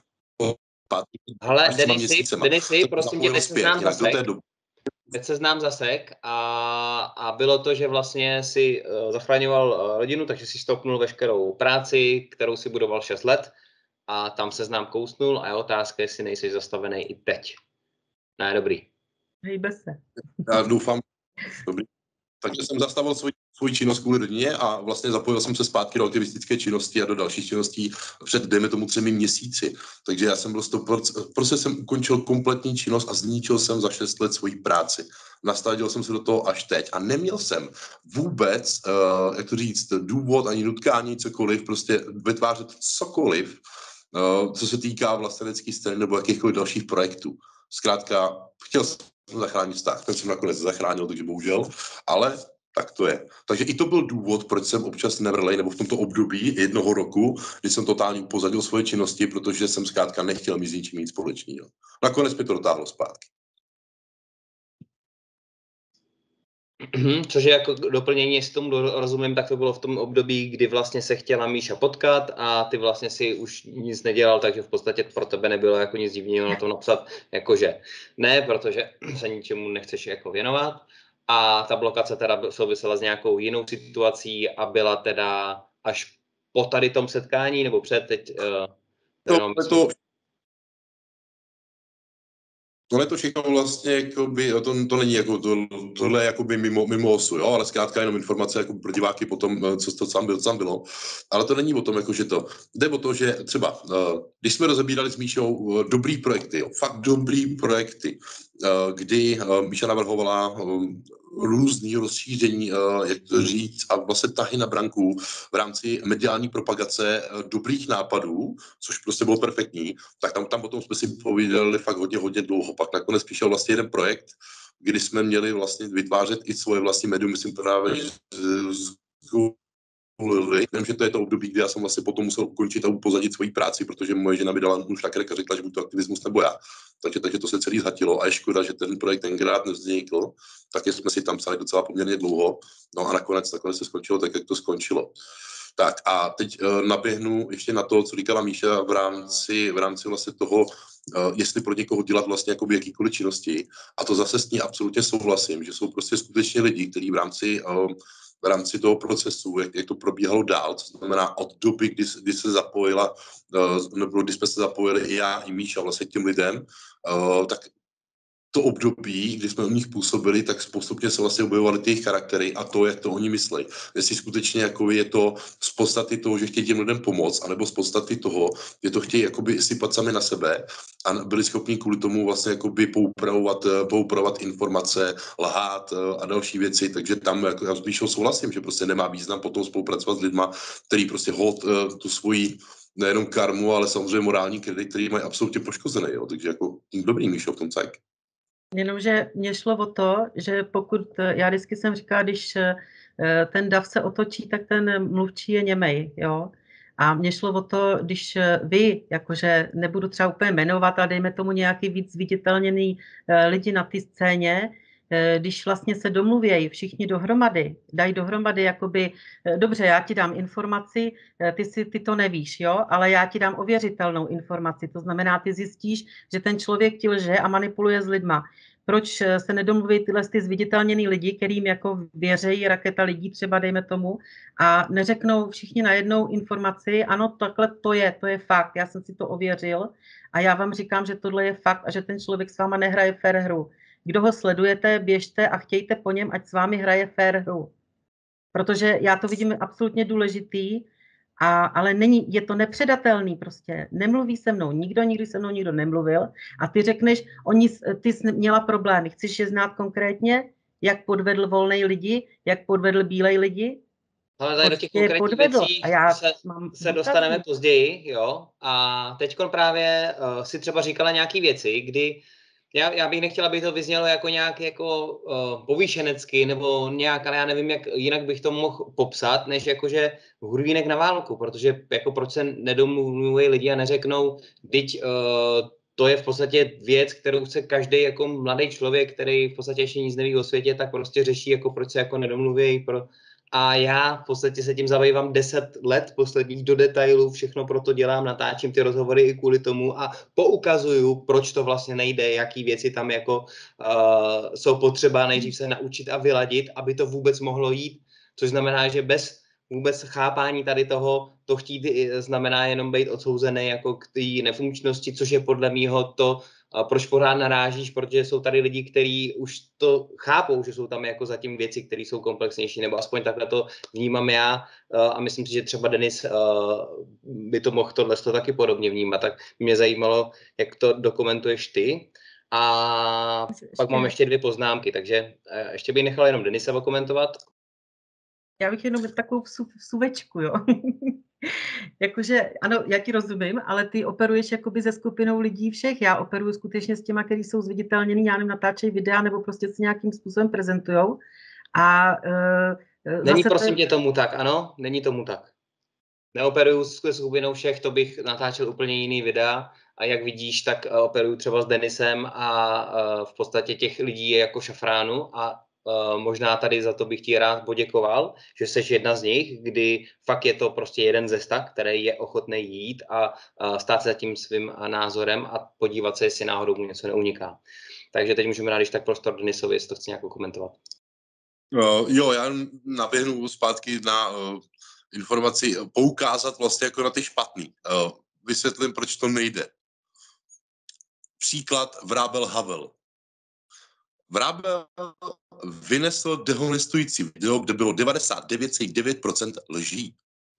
Hele, Denisy, prosím tě, teď se znám zasek a bylo to, že vlastně si zachraňoval rodinu, takže si stopnul veškerou práci, kterou si budoval 6 let a tam se znám kousnul a je otázka, jestli nejsi zastavený i teď. Ne, dobrý. Hejbe se. Já doufám, dobrý. Takže jsem zastavil svou činnost kvůli rodině a vlastně zapojil jsem se zpátky do aktivistické činnosti a do dalších činností před, dejme tomu, 3 měsíci. Takže já jsem byl prostě jsem ukončil kompletní činnost a zničil jsem za 6 let svoji práci. Nastavil jsem se do toho až teď a neměl jsem vůbec, jak to říct, důvod ani nutkání, cokoliv, prostě vytvářet cokoliv, co se týká vlastenecké scény nebo jakýchkoliv dalších projektů. Zkrátka, chtěl jsem zachránit vztah, ten jsem nakonec zachránil, takže bohužel, ale tak to je. Takže i to byl důvod, proč jsem občas nevrlej, nebo v tomto období 1 roku, kdy jsem totálně upozadil svoje činnosti, protože jsem zkrátka nechtěl mít s ničím mít společného. Nakonec mi to dotáhlo zpátky. Což je jako doplnění, jestli tomu rozumím, tak to bylo v tom období, kdy vlastně se chtěla Míša potkat a ty vlastně si už nic nedělal, takže v podstatě pro tebe nebylo jako nic divného na to napsat, jakože ne, protože se ničemu nechceš jako věnovat. A ta blokace teda souvisela s nějakou jinou situací a byla teda až po tady tom setkání, nebo před teď? Tohle to všechno vlastně, jakoby, to není jako, tohle je jakoby mimo osu, jo, ale zkrátka jenom informace jako pro diváky potom, co to tam bylo. Ale to není o tom, jako, že to jde o to, že třeba, když jsme rozebírali s Míšou dobrý projekty, jo, fakt dobrý projekty, kdy Míša navrhovala různý rozšíření, jak to říct, a vlastně tahy na branku v rámci mediální propagace dobrých nápadů, což prostě bylo perfektní, tak tam potom jsme si povídali fakt hodně dlouho. Pak nakonec přišel vlastně jeden projekt, kdy jsme měli vlastně vytvářet i svoje vlastní médium, myslím právě vím, že to je to období, kdy já jsem vlastně potom musel ukončit a upozadit svoji práci, protože moje žena mi dala už šlakrek a řekla, že buď to aktivismus nebo já. Takže to se celý zhatilo a je škoda, že ten projekt tenkrát nevznikl, tak jsme si tam psali docela poměrně dlouho, no a nakonec se skončilo tak, jak to skončilo. Tak a teď naběhnu ještě na to, co říkala Míša v rámci vlastně toho, jestli pro někoho dělat vlastně jakoby jakýkoliv činnosti. A to zase s ní absolutně souhlasím, že jsou prostě skutečně lidi, kteří v rámci toho procesu, jak to probíhalo dál, co znamená od doby, kdy se zapojila, nebo kdy jsme se zapojili i já, i Míša vlastně k těm lidem, tak to období, kdy jsme u nich působili, tak postupně se vlastně objevovaly ty jejich charaktery a to, jak to oni myslí. Jestli skutečně jako je to z podstaty toho, že chtějí těm lidem pomoct, anebo z podstaty toho, že to chtějí jakoby sypat sami na sebe a byli schopni kvůli tomu vlastně jakoby poupravovat informace, lhát a další věci, takže tam jako já spíš souhlasím, že prostě nemá význam potom spolupracovat s lidma, který prostě tu svoji nejenom karmu, ale samozřejmě morální kredit, který mají absolutně poškozený, jo? Takže jako tím dobrý, Míšo, v tom cajk. Jenomže mě šlo o to, že pokud, já vždycky jsem říkala, když ten dav se otočí, tak ten mluvčí je němej, jo. A mě šlo o to, když vy, jakože nebudu třeba úplně jmenovat, ale dejme tomu nějaký víc viditelněný lidi na té scéně, když vlastně se domluvějí všichni dohromady, dají dohromady jakoby, dobře, já ti dám informaci, ty to nevíš, jo, ale já ti dám ověřitelnou informaci, to znamená, ty zjistíš, že ten člověk ti lže a manipuluje s lidma. Proč se nedomluví tyhle zviditelněný lidi, kterým jako věřejí raketa lidí třeba, dejme tomu, a neřeknou všichni najednou informaci, ano, takhle to je fakt, já jsem si to ověřil a já vám říkám, že tohle je fakt a že ten člověk s váma nehraje fair hru. Kdo ho sledujete, běžte a chtějte po něm, ať s vámi hraje fair hru. Protože já to vidím absolutně důležitý, ale je to nepředatelný prostě. Nemluví se mnou nikdy se mnou nikdo nemluvil a ty řekneš, ty jsi měla problémy, chceš je znát konkrétně, jak podvedl volnej lidi, jak podvedl bílej lidi? Ale tady do těch konkrétních věcí se dostaneme později, jo. A teďkon právě si třeba říkala nějaké věci, kdy já bych nechtěla, aby to vyznělo jako nějak jako povýšenecky nebo nějak, ale já nevím, jak jinak bych to mohl popsat, než jakože hurvínek na válku, protože jako proč se nedomluvují lidi a neřeknou, teď to je v podstatě věc, kterou chce každý jako mladý člověk, který v podstatě ještě nic neví o světě, tak prostě řeší, jako proč se jako nedomluví. A já v podstatě se tím zabývám 10 let posledních do detailů, všechno proto dělám, natáčím ty rozhovory i kvůli tomu a poukazuju, proč to vlastně nejde, jaký věci tam jako jsou potřeba nejdřív se naučit a vyladit, aby to vůbec mohlo jít, což znamená, že bez vůbec chápání tady toho, to chtít znamená jenom být odsouzený jako k té nefunkčnosti, což je podle mýho to, proč pořád narážíš, protože jsou tady lidi, kteří už to chápou, že jsou tam jako zatím věci, které jsou komplexnější, nebo aspoň takhle to vnímám já a myslím si, že třeba Denis by to mohl tohle taky podobně vnímat, tak mě zajímalo, jak to dokumentuješ ty. A pak mám ještě 2 poznámky, takže ještě bych nechal jenom Denise okomentovat. Já bych jenom takovou vsuvečku, jo. Jakože, ano, já ti rozumím, ale ty operuješ jakoby se skupinou lidí všech. Já operuju skutečně s těma, kteří jsou zviditelnění, já nevím, natáčejí videa nebo prostě si nějakým způsobem prezentujou. A není prosím tě tomu tak, ano? Není tomu tak. Neoperuju s skupinou všech, to bych natáčel úplně jiný videa a jak vidíš, tak operuju třeba s Denisem a v podstatě těch lidí je jako šafránu a možná tady za to bych ti rád poděkoval, že jsi jedna z nich, kdy fakt je to prostě jeden ze 100, který je ochotný jít a stát se za tím svým názorem a podívat se, jestli náhodou mu něco neuniká. Takže teď můžeme dát, když tak prostor Denisovi, jestli to chci nějak komentovat. Jo, já naběhnu zpátky na informaci, poukázat vlastně jako na ty špatný. Vysvětlím, proč to nejde. Příklad Vrábel Havel. Vrábel vynesl dehonestující video, kde bylo 99,9% lží.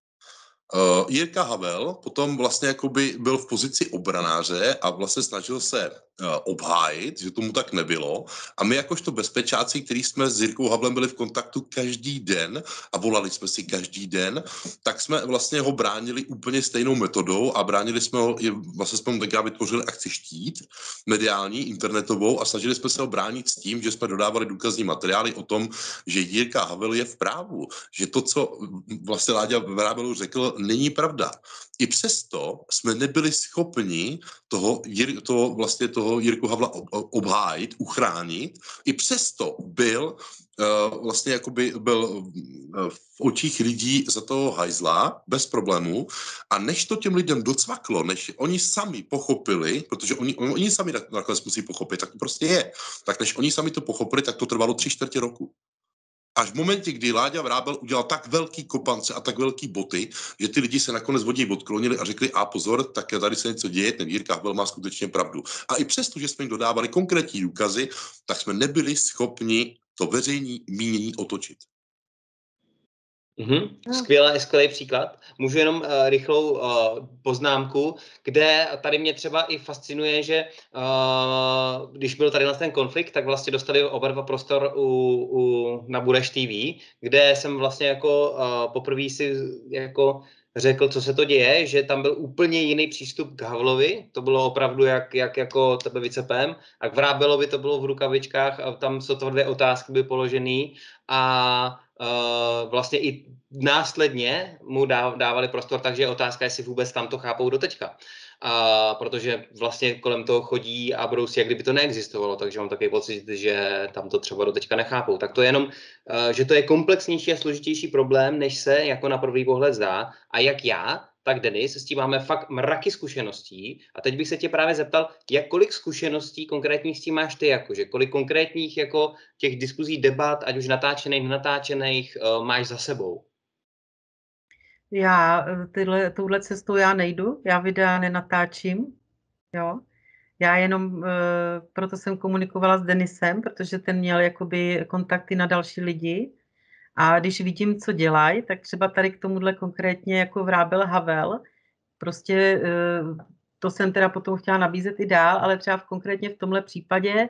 Jirka Havel potom vlastně jakoby byl v pozici obranáře a vlastně snažil se obhájit, že tomu tak nebylo. A my jakožto bezpečáci, který jsme s Jirkou Havlem byli v kontaktu každý den a volali jsme si každý den, tak jsme vlastně ho bránili úplně stejnou metodou a bránili jsme ho, vlastně jsme mu tenkrát vytvořili akci Štít, mediální, internetovou a snažili jsme se ho bránit s tím, že jsme dodávali důkazní materiály o tom, že Jirka Havel je v právu, že to, co vlastně Láďa Vrábelu řekl, není pravda. I přesto jsme nebyli schopni toho toho Jirku Havla obhájit, uchránit. I přesto byl vlastně jakoby byl v očích lidí za toho hajzla bez problémů a než to těm lidem docvaklo, než oni sami pochopili, protože oni sami nakonec musí pochopit, tak to prostě je, tak než oni sami to pochopili, tak to trvalo 3/4 roku. Až v momentě, kdy Láďa Vrábel udělal tak velký kopance a tak velký boty, že ty lidi se nakonec od něj odklonili a řekli, a pozor, tak tady se něco děje, ten Jirka Havel má skutečně pravdu. A i přesto, že jsme jim dodávali konkrétní důkazy, tak jsme nebyli schopni to veřejné mínění otočit. Skvělý příklad. Můžu jenom rychlou poznámku, kde tady mě třeba i fascinuje, že když byl tady na ten konflikt, tak vlastně dostali oba dva prostor na Bureš TV, kde jsem vlastně jako poprvé si jako řekl, co se to děje, že tam byl úplně jiný přístup k Havlovi, to bylo opravdu jak jako tebe vycepem, a k Vrábelovi to bylo v rukavičkách a tam jsou to 2 otázky byly položený a vlastně i následně mu dávali prostor, takže je otázka, jestli vůbec tam to chápou doteďka. Protože vlastně kolem toho chodí a budou si, jak kdyby to neexistovalo, takže mám takový pocit, že tam to třeba doteďka nechápou. Tak to je jenom, že to je komplexnější a složitější problém, než se jako na první pohled zdá. A jak já, tak Denis, s tím máme fakt mraky zkušeností. A teď bych se tě právě zeptal, kolik zkušeností konkrétních s tím máš ty, jakože kolik konkrétních jako těch diskuzí, debat, ať už natáčených, nenatáčených, máš za sebou? Já touhle cestou já nejdu, já videa nenatáčím, jo. Já jenom, proto jsem komunikovala s Denisem, protože ten měl jakoby kontakty na další lidi a když vidím, co dělají, tak třeba tady k tomuhle konkrétně jako Vrábel Havel, prostě to jsem teda potom chtěla nabízet i dál, ale třeba konkrétně v tomhle případě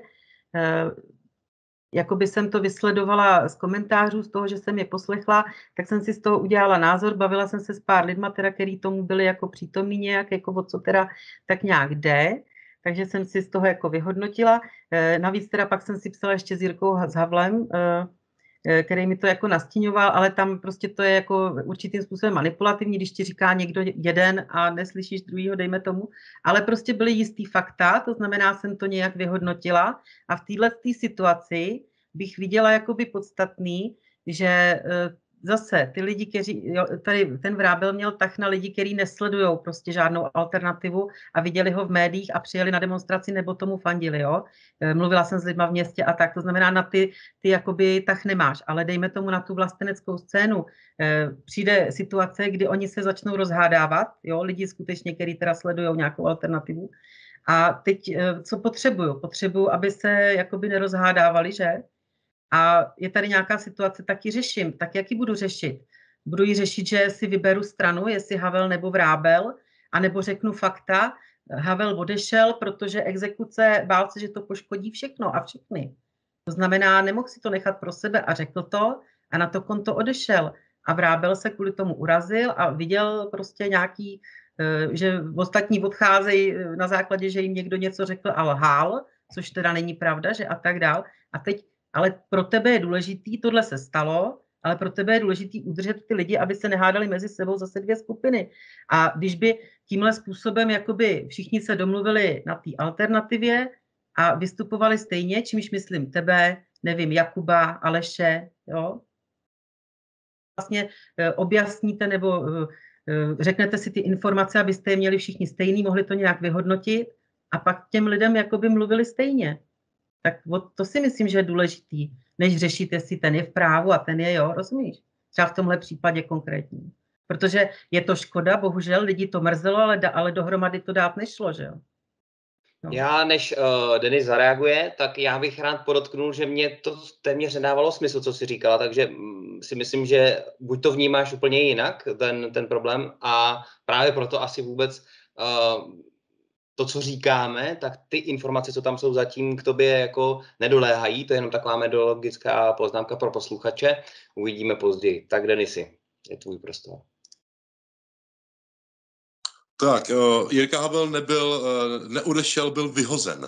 jakoby jsem to vysledovala z komentářů, z toho, že jsem je poslechla, tak jsem si z toho udělala názor, bavila jsem se s pár lidma, teda, který tomu byli jako přítomní nějak, jako o co teda tak nějak jde, takže jsem si z toho jako vyhodnotila. Navíc teda pak jsem si psala ještě s Jirkou s Havlem, který mi to jako nastíňoval, ale tam prostě to je jako určitým způsobem manipulativní, když ti říká někdo jeden a neslyšíš druhýho, dejme tomu, ale prostě byly jistý fakta, to znamená, jsem to nějak vyhodnotila a v této situaci bych viděla jakoby podstatný, že zase ty lidi, kteří, tady ten Vrábel měl tah na lidi, kteří nesledujou prostě žádnou alternativu a viděli ho v médiích a přijeli na demonstraci nebo tomu fandili, jo. Mluvila jsem s lidma v městě a tak, to znamená, na ty jakoby tah nemáš, ale dejme tomu na tu vlasteneckou scénu. Přijde situace, kdy oni se začnou rozhádávat, jo, lidi skutečně, kteří teda sledují nějakou alternativu. A teď, co potřebuju, aby se jakoby nerozhádávali, že? A je tady nějaká situace, tak ji řeším. Tak jak ji budu řešit? Budu ji řešit, že si vyberu stranu, jestli Havel nebo Vrábel, anebo řeknu fakta, Havel odešel, protože exekuce, bál se, že to poškodí všechno a všechny. To znamená, nemohl si to nechat pro sebe a řekl to a na to konto odešel. A Vrábel se kvůli tomu urazil a viděl prostě nějaký, že ostatní odcházejí na základě, že jim někdo něco řekl a lhal, což teda není pravda, že a tak dál. A teď ale pro tebe je důležitý, tohle se stalo, ale pro tebe je důležitý udržet ty lidi, aby se nehádali mezi sebou zase 2 skupiny. A když by tímhle způsobem jakoby všichni se domluvili na té alternativě a vystupovali stejně, čímž myslím tebe, nevím, Jakuba, Aleše, jo, vlastně objasníte nebo řeknete si ty informace, abyste je měli všichni stejný, mohli to nějak vyhodnotit a pak těm lidem jakoby mluvili stejně. Tak to si myslím, že je důležitý, než řešit, jestli ten je v právu a ten je, jo, rozumíš? Třeba v tomhle případě konkrétní. Protože je to škoda, bohužel, lidi to mrzelo, ale dohromady to dát nešlo, že jo? No. Já, než Denis zareaguje, tak já bych rád podotknul, že mě to téměř nedávalo smysl, co jsi říkala, takže si myslím, že buď to vnímáš úplně jinak, ten problém, a právě proto asi vůbec to, co říkáme, tak ty informace, co tam jsou zatím, k tobě jako nedoléhají, to je jenom taková metodologická poznámka pro posluchače, uvidíme později. Tak Denisi, je tvůj prostor. Tak, Jirka Havel neodešel, byl vyhozen.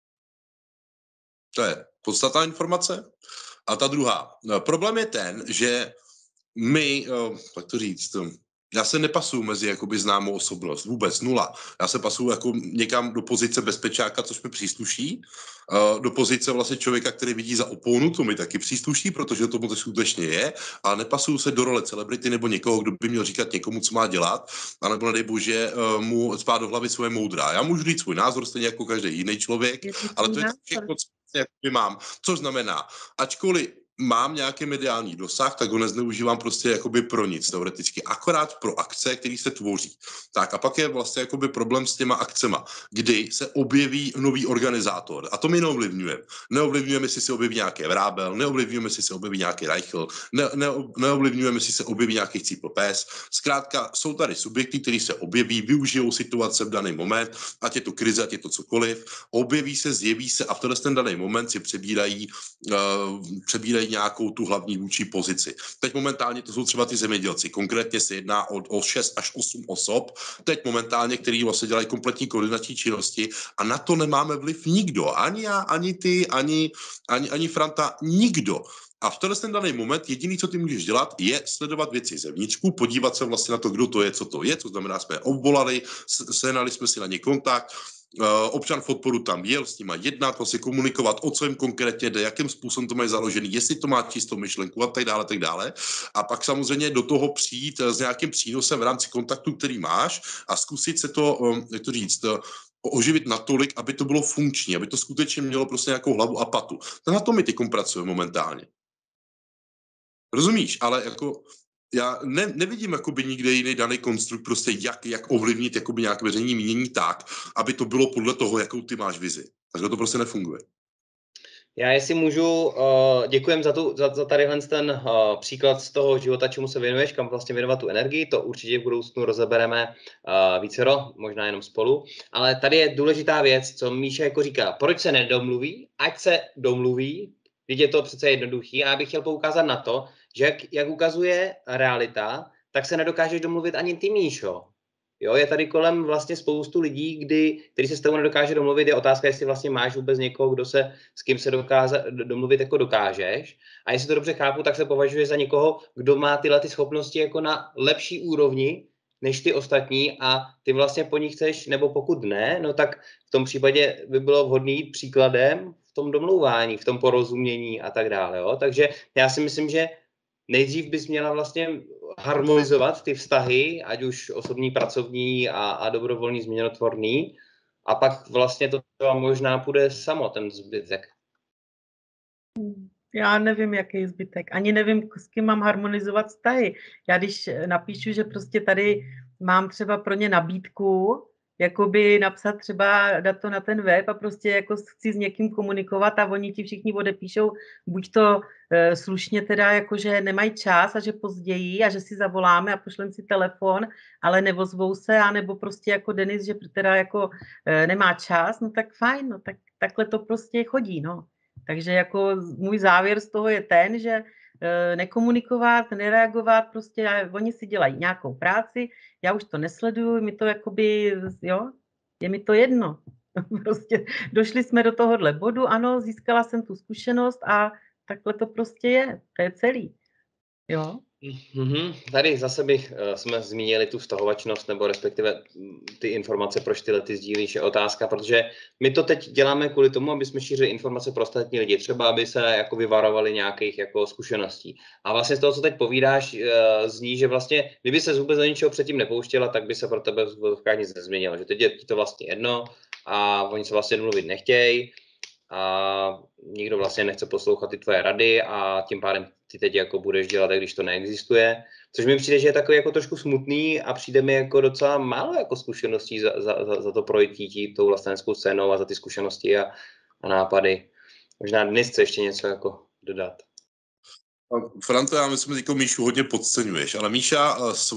To je podstatná informace. A ta druhá. Problém je ten, že my, jak to říct, Já se nepasuju mezi jakoby známou osobnost, vůbec, nula. Já se pasuju jako někam do pozice bezpečáka, což mi přísluší, do pozice vlastně člověka, který vidí za oponu, to mi taky přísluší, protože tomu to skutečně je, ale nepasuju se do role celebrity nebo někoho, kdo by měl říkat někomu, co má dělat, anebo nedej bože mu spát do hlavy svoje moudra. Já můžu říct svůj názor, stejně jako každý jiný člověk, ale to je všechno, co mám. Což znamená, ačkoliv mám nějaký mediální dosah, tak ho nezneužívám prostě jakoby pro nic teoreticky, akorát pro akce, které se tvoří. Tak a pak je vlastně jakoby problém s těma akcema, kdy se objeví nový organizátor a to my neovlivňujeme. Neovlivňujeme, jestli se objeví nějaký Vrábel, neovlivňujeme, jestli se objeví nějaký Reichl, neovlivňujeme, jestli se objeví nějaký Chcípl pes. Zkrátka jsou tady subjekty, které se objeví, využijou situace v daný moment, ať je to krize, ať je to cokoliv, objeví se, zjeví se a v ten daný moment si přebírají nějakou tu hlavní vůči pozici. Teď momentálně to jsou třeba ty zemědělci. Konkrétně se jedná o 6 až 8 osob. Teď momentálně, který vlastně dělají kompletní koordinační činnosti a na to nemáme vliv nikdo. Ani já, ani ty, ani Franta, nikdo. A v ten daný moment jediný, co ty můžeš dělat, je sledovat věci zevnitřku, podívat se vlastně na to, kdo to je, to znamená, jsme obvolali, sehnali jsme si na ně kontakt, občan v podporu tam jel, s nima jednat, vlastně komunikovat, o co jim konkrétně jde, jakým způsobem to mají založený, jestli to má čistou myšlenku a tak dále, tak dále. A pak samozřejmě do toho přijít s nějakým přínosem v rámci kontaktu, který máš a zkusit se to, jak to říct, oživit natolik, aby to bylo funkční, aby to skutečně mělo prostě nějakou hlavu a patu. Na to my tykom pracujeme momentálně. Rozumíš? Ale jako já nevidím jakoby nikde jiný daný konstrukt, prostě jak ovlivnit jakoby nějaké veřejné mínění tak, aby to bylo podle toho, jakou ty máš vizi. Takhle to prostě nefunguje. Já jestli můžu, děkujem za tadyhle ten příklad z toho života, čemu se věnuješ, kam vlastně věnovat tu energii, to určitě v budoucnu rozebereme vícero, možná jenom spolu, ale tady je důležitá věc, co Míša jako říká, proč se nedomluví, ať se domluví, když je to přece jednoduchý a já bych chtěl poukázat na to, že jak ukazuje realita, tak se nedokážeš domluvit ani ty, Míšo. Jo, je tady kolem vlastně spoustu lidí, kteří se s tebou nedokáže domluvit. Je otázka, jestli vlastně máš vůbec někoho, s kým se domluvit jako dokážeš. A jestli to dobře chápu, tak se považuje za někoho, kdo má tyhle ty schopnosti jako na lepší úrovni než ty ostatní a ty vlastně po nich chceš, nebo pokud ne, no tak v tom případě by bylo vhodné jít příkladem v tom domlouvání, v tom porozumění a tak dále. Jo? Takže já si myslím, že nejdřív bys měla vlastně harmonizovat ty vztahy, ať už osobní, pracovní a dobrovolný, změnotvorný, a pak vlastně to možná půjde samo, ten zbytek. Já nevím, jaký je zbytek. Ani nevím, s kým mám harmonizovat vztahy. Já když napíšu, že prostě tady mám třeba pro ně nabídku, jakoby napsat třeba, dát to na ten web a prostě jako chci s někým komunikovat a oni ti všichni odepíšou, buď to slušně teda jako, že nemají čas a že později a že si zavoláme a pošlem si telefon, ale nevozvou se, anebo prostě jako Denis, že teda jako nemá čas, no tak fajn, no tak takhle to prostě chodí, no. Takže jako můj závěr z toho je ten, že nekomunikovat, nereagovat, prostě oni si dělají nějakou práci, já už to nesleduju, mi to jakoby, jo, je mi to jedno. Prostě došli jsme do tohohle bodu, ano, získala jsem tu zkušenost a takhle to prostě je, to je celý, jo. Tady zase jsme zmínili tu vztahovačnost, nebo respektive ty informace, proč tyhle ty sdílíš, je otázka, protože my to teď děláme kvůli tomu, aby jsme šířili informace pro ostatní lidi, třeba aby se jako vyvarovali nějakých jako zkušeností. A vlastně z toho, co teď povídáš, zní, že vlastně, kdyby se vůbec do ničeho předtím nepouštěla, tak by se pro tebe nic nezměnilo, že teď je to vlastně jedno a oni se vlastně mluvit nechtějí a nikdo vlastně nechce poslouchat ty tvoje rady a tím pádem ty teď jako budeš dělat, když to neexistuje. Což mi přijde, že je takový jako trošku smutný a přijde mi jako docela málo jako zkušeností za to projití tou vlasteneckou scénou a za ty zkušenosti a nápady. Možná dnes chce ještě něco jako dodat. Franto, já myslím, že Míšu hodně podceňuješ, ale Míša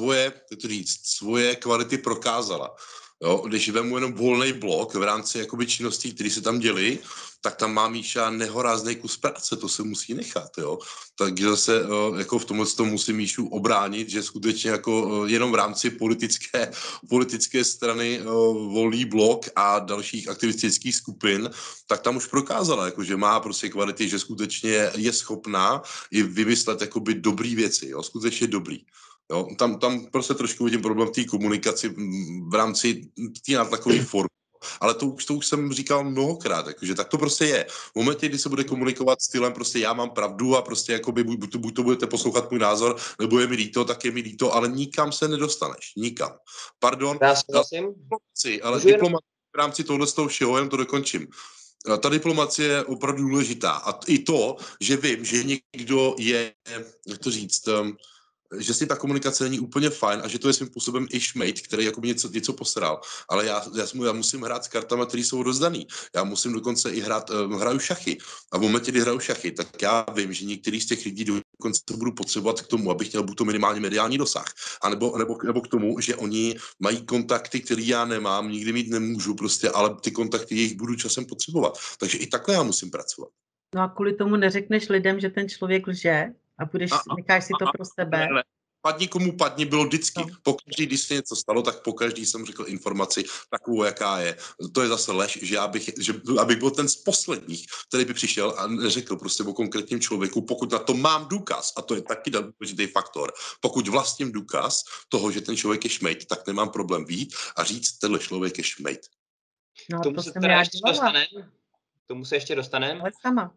svoje kvality prokázala. Jo, když vemu jenom volný blok v rámci jakoby činností, které se tam děly, tak tam má Míša nehorázný kus práce, to se musí nechat, jo. Takže zase jako v tomhle tom musí Míšu obránit, že skutečně jako jenom v rámci politické strany Volný blok a dalších aktivistických skupin, tak tam už prokázala, jako, že má prostě kvality, že skutečně je schopná i vymyslet jakoby dobrý věci, jo, skutečně dobrý. Jo? Tam prostě trošku vidím problém té komunikaci v rámci té nátlakové formy. Ale to už jsem říkal mnohokrát, jakože tak to prostě je. V momentě, kdy se bude komunikovat stylem prostě já mám pravdu a prostě jakoby buď to budete poslouchat můj názor, nebo je mi líto, tak je mi líto, ale nikam se nedostaneš. Nikam. Pardon. Já souhlasím. Ale diplomacie v rámci tohle z toho všeho, jen to dokončím. Ta diplomacie je opravdu důležitá. A i to, že vím, že někdo je, jak to říct, že si ta komunikace není úplně fajn a že to je svým způsobem i šmejt, který jako něco posral. Ale já musím hrát s kartama, které jsou rozdaný. Já musím dokonce i hraju šachy. A v momentě, kdy hraju šachy, tak já vím, že některý z těch lidí dokonce budu potřebovat k tomu, abych měl buď to minimálně mediální dosah, nebo k tomu, že oni mají kontakty, které já nemám, nikdy mít nemůžu prostě, ale ty kontakty jejich budu časem potřebovat. Takže i takhle já musím pracovat. No a kvůli tomu neřekneš lidem, že ten člověk lže a necháš si to pro sebe. Ne. Padni komu padni bylo vždycky. No. Pokaždý, když se něco stalo, tak pokaždý jsem řekl informaci takovou, jaká je. To je zase lež, že abych byl ten z posledních, který by přišel a neřekl prostě o konkrétním člověku, pokud na to mám důkaz, a to je taky důležitý faktor, pokud vlastním důkaz toho, že ten člověk je šmejt, tak nemám problém vyjít a říct, tenhle člověk je šmejt. No, tomu se teda ještě dostaneme. Tomu se ještě dostaneme. Ale sama.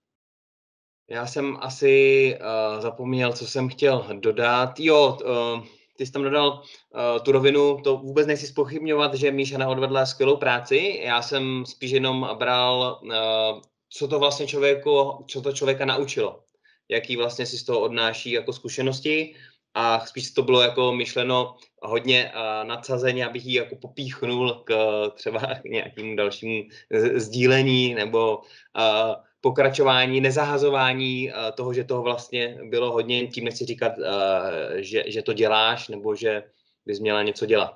Já jsem asi zapomněl, co jsem chtěl dodat. Jo, ty jsi tam dodal tu rovinu, to vůbec nechci zpochybňovat, že Míša neodvedla skvělou práci. Já jsem spíš jenom bral, co to člověka naučilo. Jaký vlastně si z toho odnáší jako zkušenosti. A spíš to bylo jako myšleno hodně nadsazeně, abych ji jako popíchnul k třeba nějakému dalšímu sdílení nebo pokračování, nezahazování toho, že toho vlastně bylo hodně, tím nechci říkat, že to děláš, nebo že bys měla něco dělat.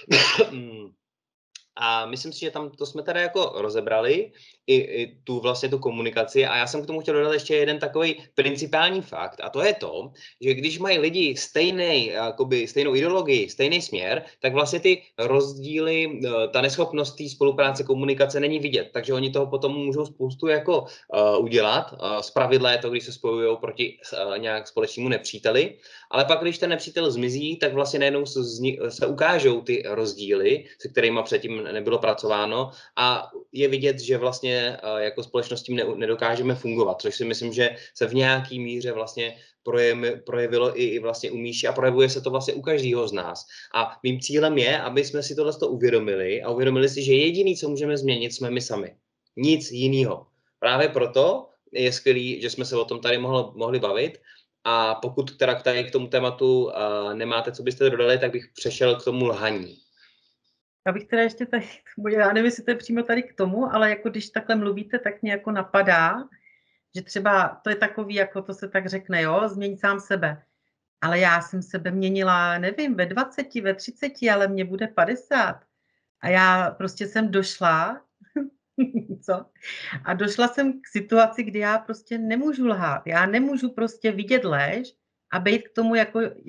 A myslím si, že tam to jsme tady jako rozebrali, i tu vlastně tu komunikaci. A já jsem k tomu chtěl dodat ještě jeden takový principiální fakt. A to je to, že když mají lidi stejnou ideologii, stejný směr, tak vlastně ty rozdíly, ta neschopnost té spolupráce, komunikace není vidět. Takže oni toho potom můžou spoustu jako udělat. Zpravidla je to, když se spojují proti nějak společnému nepříteli. Ale pak, když ten nepřítel zmizí, tak vlastně najednou se ukážou ty rozdíly, se kterými předtím nebylo pracováno a je vidět, že vlastně jako společnost tím nedokážeme fungovat, což si myslím, že se v nějaký míře vlastně projevilo i vlastně u Míši a projevuje se to vlastně u každého z nás. A mým cílem je, aby jsme si tohle uvědomili a uvědomili si, že jediný, co můžeme změnit, jsme my sami. Nic jiného. Právě proto je skvělý, že jsme se o tom tady mohli bavit. A pokud teda tady k tomu tématu nemáte, co byste dodali, tak bych přešel k tomu lhaní. Já bych teda ještě tady, já nevím, jestli to je přímo tady k tomu, ale jako když takhle mluvíte, tak mě jako napadá, že třeba to je takový, jako to se tak řekne, jo, změň sám sebe. Ale já jsem sebe měnila, nevím, ve 20, ve 30, ale mě bude 50. A já prostě jsem došla, co? A došla jsem k situaci, kdy já prostě nemůžu lhát. Já nemůžu prostě vidět lež a být k tomu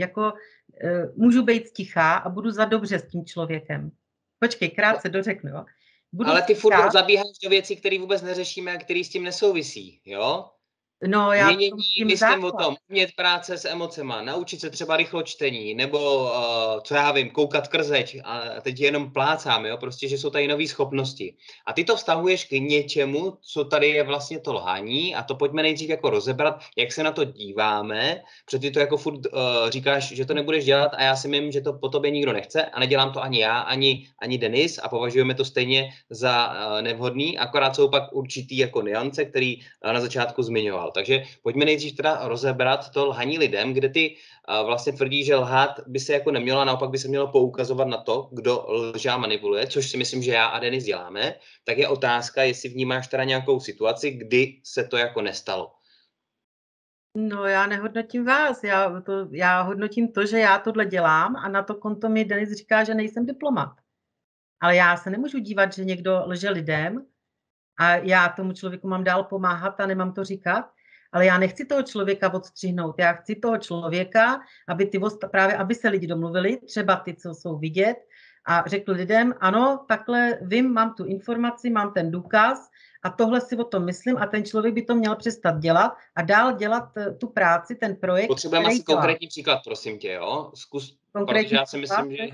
můžu být tichá a budu za dobře s tím člověkem. Počkej, krátce dořeknu, jo. Ale ty furt zabíháš do věcí, které vůbec neřešíme a které s tím nesouvisí, jo? No, já myslím o tom, umět práce s emocema, naučit se třeba rychločtení, nebo co já vím, koukat krzeč a teď jenom plácám, jo, prostě, že jsou tady nové schopnosti. A ty to vztahuješ k něčemu, co tady je vlastně to lhaní a to pojďme nejdřív jako rozebrat, jak se na to díváme, protože ty to jako furt říkáš, že to nebudeš dělat a já si myslím, že to po tobě nikdo nechce a nedělám to ani já, ani Denis a považujeme to stejně za nevhodný, akorát jsou pak určitý jako nuance, který na začátku zmiňoval. Takže pojďme nejdřív teda rozebrat to lhaní lidem, kde ty vlastně tvrdí, že lhát by se jako nemělo a naopak by se mělo poukazovat na to, kdo lže a manipuluje, což si myslím, že já a Denis děláme. Tak je otázka, jestli vnímáš teda nějakou situaci, kdy se to jako nestalo. No, já nehodnotím vás, já hodnotím to, že já tohle dělám a na to konto mi Denis říká, že nejsem diplomat. Ale já se nemůžu dívat, že někdo lže lidem a já tomu člověku mám dál pomáhat a nemám to říkat, ale já nechci toho člověka odstřihnout. Já chci toho člověka, aby aby se lidi domluvili, třeba ty, co jsou vidět, a řekl lidem, ano, takhle vím, mám tu informaci, mám ten důkaz a tohle si o tom myslím a ten člověk by to měl přestat dělat a dál dělat tu práci, ten projekt. Potřebujeme asi konkrétní příklad, prosím tě, jo? Zkus, protože já si myslím, že...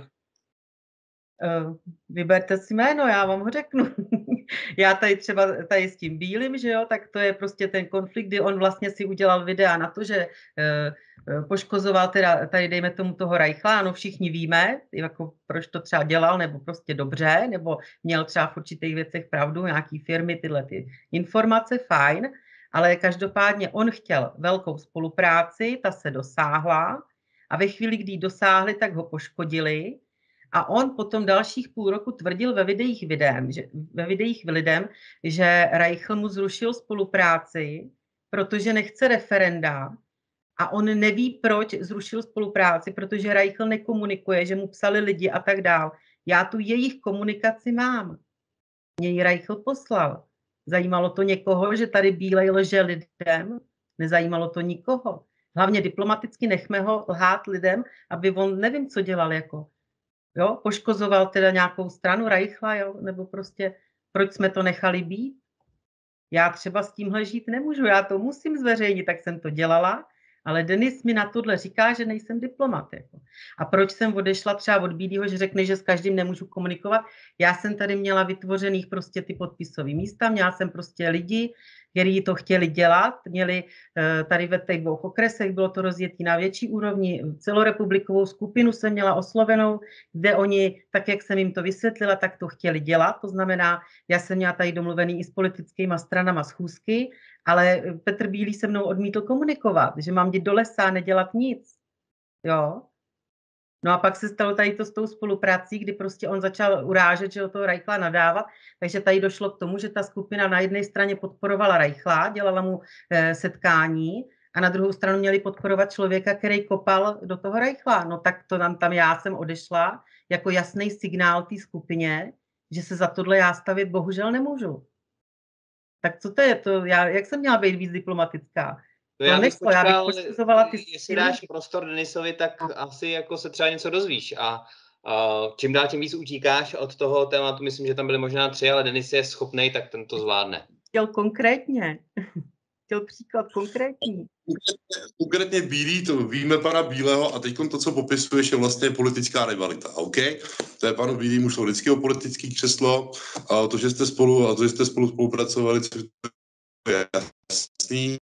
Vyberte si jméno, já vám ho řeknu. Já tady třeba s tím Bílým, že jo, tak to je prostě ten konflikt, kdy on vlastně si udělal videa na to, že poškozoval teda tady dejme tomu toho Reichla, ano, všichni víme, jako proč to třeba dělal, nebo prostě dobře, nebo měl třeba v určitých věcech pravdu, nějaký firmy, tyhle ty informace, fajn, ale každopádně on chtěl velkou spolupráci, ta se dosáhla a ve chvíli, kdy ji dosáhli, tak ho poškodili. A on potom dalších půl roku tvrdil ve videích lidem, že Reichl mu zrušil spolupráci, protože nechce referenda a on neví, proč zrušil spolupráci, protože Reichl nekomunikuje, že mu psali lidi a tak dál. Já tu jejich komunikaci mám. Mě ji Reichl poslal. Zajímalo to někoho, že tady Bílej lže lidem? Nezajímalo to nikoho. Hlavně diplomaticky nechme ho lhát lidem, aby on nevím, co dělal jako. Jo, poškozoval teda nějakou stranu Reichla, jo, nebo prostě proč jsme to nechali být? Já třeba s tímhle žít nemůžu, já to musím zveřejnit, tak jsem to dělala, ale Denis mi na tohle říká, že nejsem diplomat. Jako. A proč jsem odešla třeba od Bílýho, že řekne, že s každým nemůžu komunikovat? Já jsem tady měla vytvořených prostě ty podpisové místa, měla jsem prostě lidi, kteří to chtěli dělat, měli tady ve těch 2 okresech, bylo to rozjetí na větší úrovni, celorepublikovou skupinu jsem měla oslovenou, kde oni, tak jak jsem jim to vysvětlila, tak to chtěli dělat, to znamená, já jsem měla tady domluvený i s politickýma stranama schůzky, ale Petr Bílý se mnou odmítl komunikovat, že mám jít do lesa a nedělat nic, jo. No a pak se stalo tady to s tou spoluprací, kdy prostě on začal urážet, že o toho Reichla nadávat, takže tady došlo k tomu, že ta skupina na jedné straně podporovala Reichla, dělala mu setkání a na druhou stranu měli podporovat člověka, který kopal do toho Reichla. No tak to tam já jsem odešla jako jasný signál té skupině, že se za tohle já stavět bohužel nemůžu. Tak co to je? Jak jsem měla být víc diplomatická? No já bych počkal, ty jestli dáš prostor Denisovi, tak asi jako se třeba něco dozvíš a čím dál tím víc utíkáš od toho tématu, myslím, že tam byly možná 3, ale Denis je schopnej, tak ten to zvládne. Chtěl konkrétně. Chtěl příklad konkrétní. Konkrétně Bílý, to víme pana Bílého a teď to, co popisuješ, je vlastně politická rivalita, OK? To je panu Bílýmu šlo vždycky o politické křeslo, a to, že jste spolu spolupracovali, je jasný.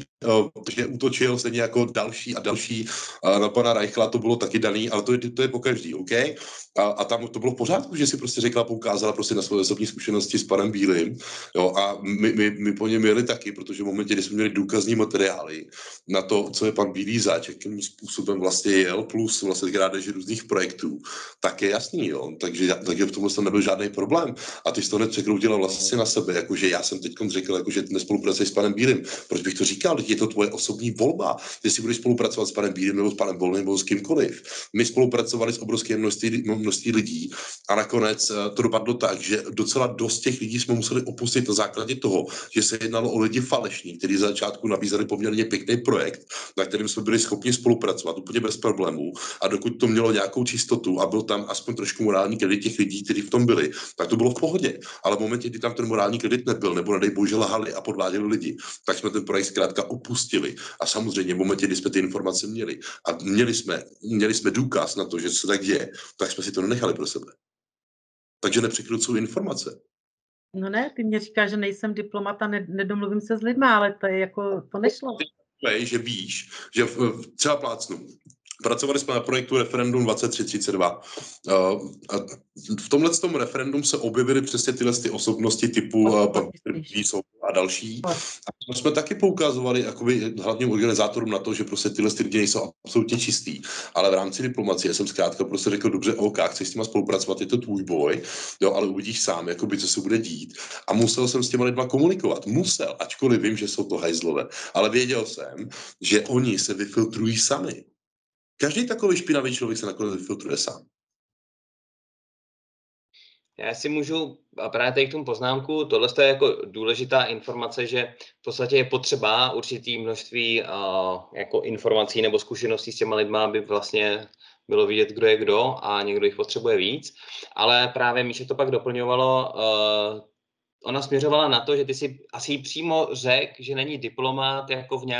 Že útočil stejně jako další a další na pana Reichla, to bylo taky daný, ale to je pokaždý, OK? A tam to bylo v pořádku, že si prostě řekla, poukázala prostě na své osobní zkušenosti s panem Bílým, jo, a my po něm měli taky, protože v momentě, kdy jsme měli důkazní materiály na to, co je pan Bílý zač, jakým způsobem vlastně jel, plus vlastně krádež různých projektů, tak je jasný, jo, takže v tomhle nebyl žádný problém. A ty jsi to hned překroutila vlastně na sebe, jakože já jsem teď řekl, jakože nespolupracuješ s panem Bílým. Proč bych to říkal? Je to tvoje osobní volba. Ty si budeš spolupracovat s panem Bílým nebo s panem Volným nebo s kýmkoliv. My spolupracovali s obrovským množství lidí a nakonec to dopadlo tak, že docela dost těch lidí jsme museli opustit na základě toho, že se jednalo o lidi falešní, kteří za začátku nabízeli poměrně pěkný projekt, na kterým jsme byli schopni spolupracovat úplně bez problémů a dokud to mělo nějakou čistotu a byl tam aspoň trošku morální kredit těch lidí, kteří v tom byli, tak to bylo v pohodě. Ale v momentě, kdy tam ten morální kredit nebyl, nebo nedej bože lhali a podváděli lidi, tak jsme ten projekt zkrátka opustili. A samozřejmě v momentě, kdy jsme ty informace měli a měli jsme důkaz na to, že se tak děje, tak jsme si to nenechali pro sebe. Takže nepřekrucuju informace. No ne, ty mě říkáš, že nejsem diplomat a nedomluvím se s lidma, ale to je jako, to nešlo. Že víš, že třeba plácnu. Pracovali jsme na projektu Referendum 2332. A v tomhletom referendum se objevily přesně tyhle osobnosti typu a další. A jsme taky poukazovali jakoby hlavním organizátorům na to, že prostě tyhle lidi nejsou absolutně čistý. Ale v rámci diplomacie jsem zkrátka prostě řekl, dobře, OK, chceš s těma spolupracovat, je to tvůj boj, jo, ale uvidíš sám, jakoby, co se bude dít. A musel jsem s těma lidma komunikovat. Musel, ačkoliv vím, že jsou to hajzlové. Ale věděl jsem, že oni se vyfiltrují sami. Každý takový špinavý člověk se nakonec vyfiltruje sám. Já si můžu, a právě tady k tomu poznámku, tohle je jako důležitá informace, že v podstatě je potřeba určitý množství jako informací nebo zkušeností s těma lidma, aby vlastně bylo vidět, kdo je kdo a někdo jich potřebuje víc. Ale právě Míše to pak doplňovalo, ona směřovala na to, že ty si asi přímo řekl, že není diplomat jako v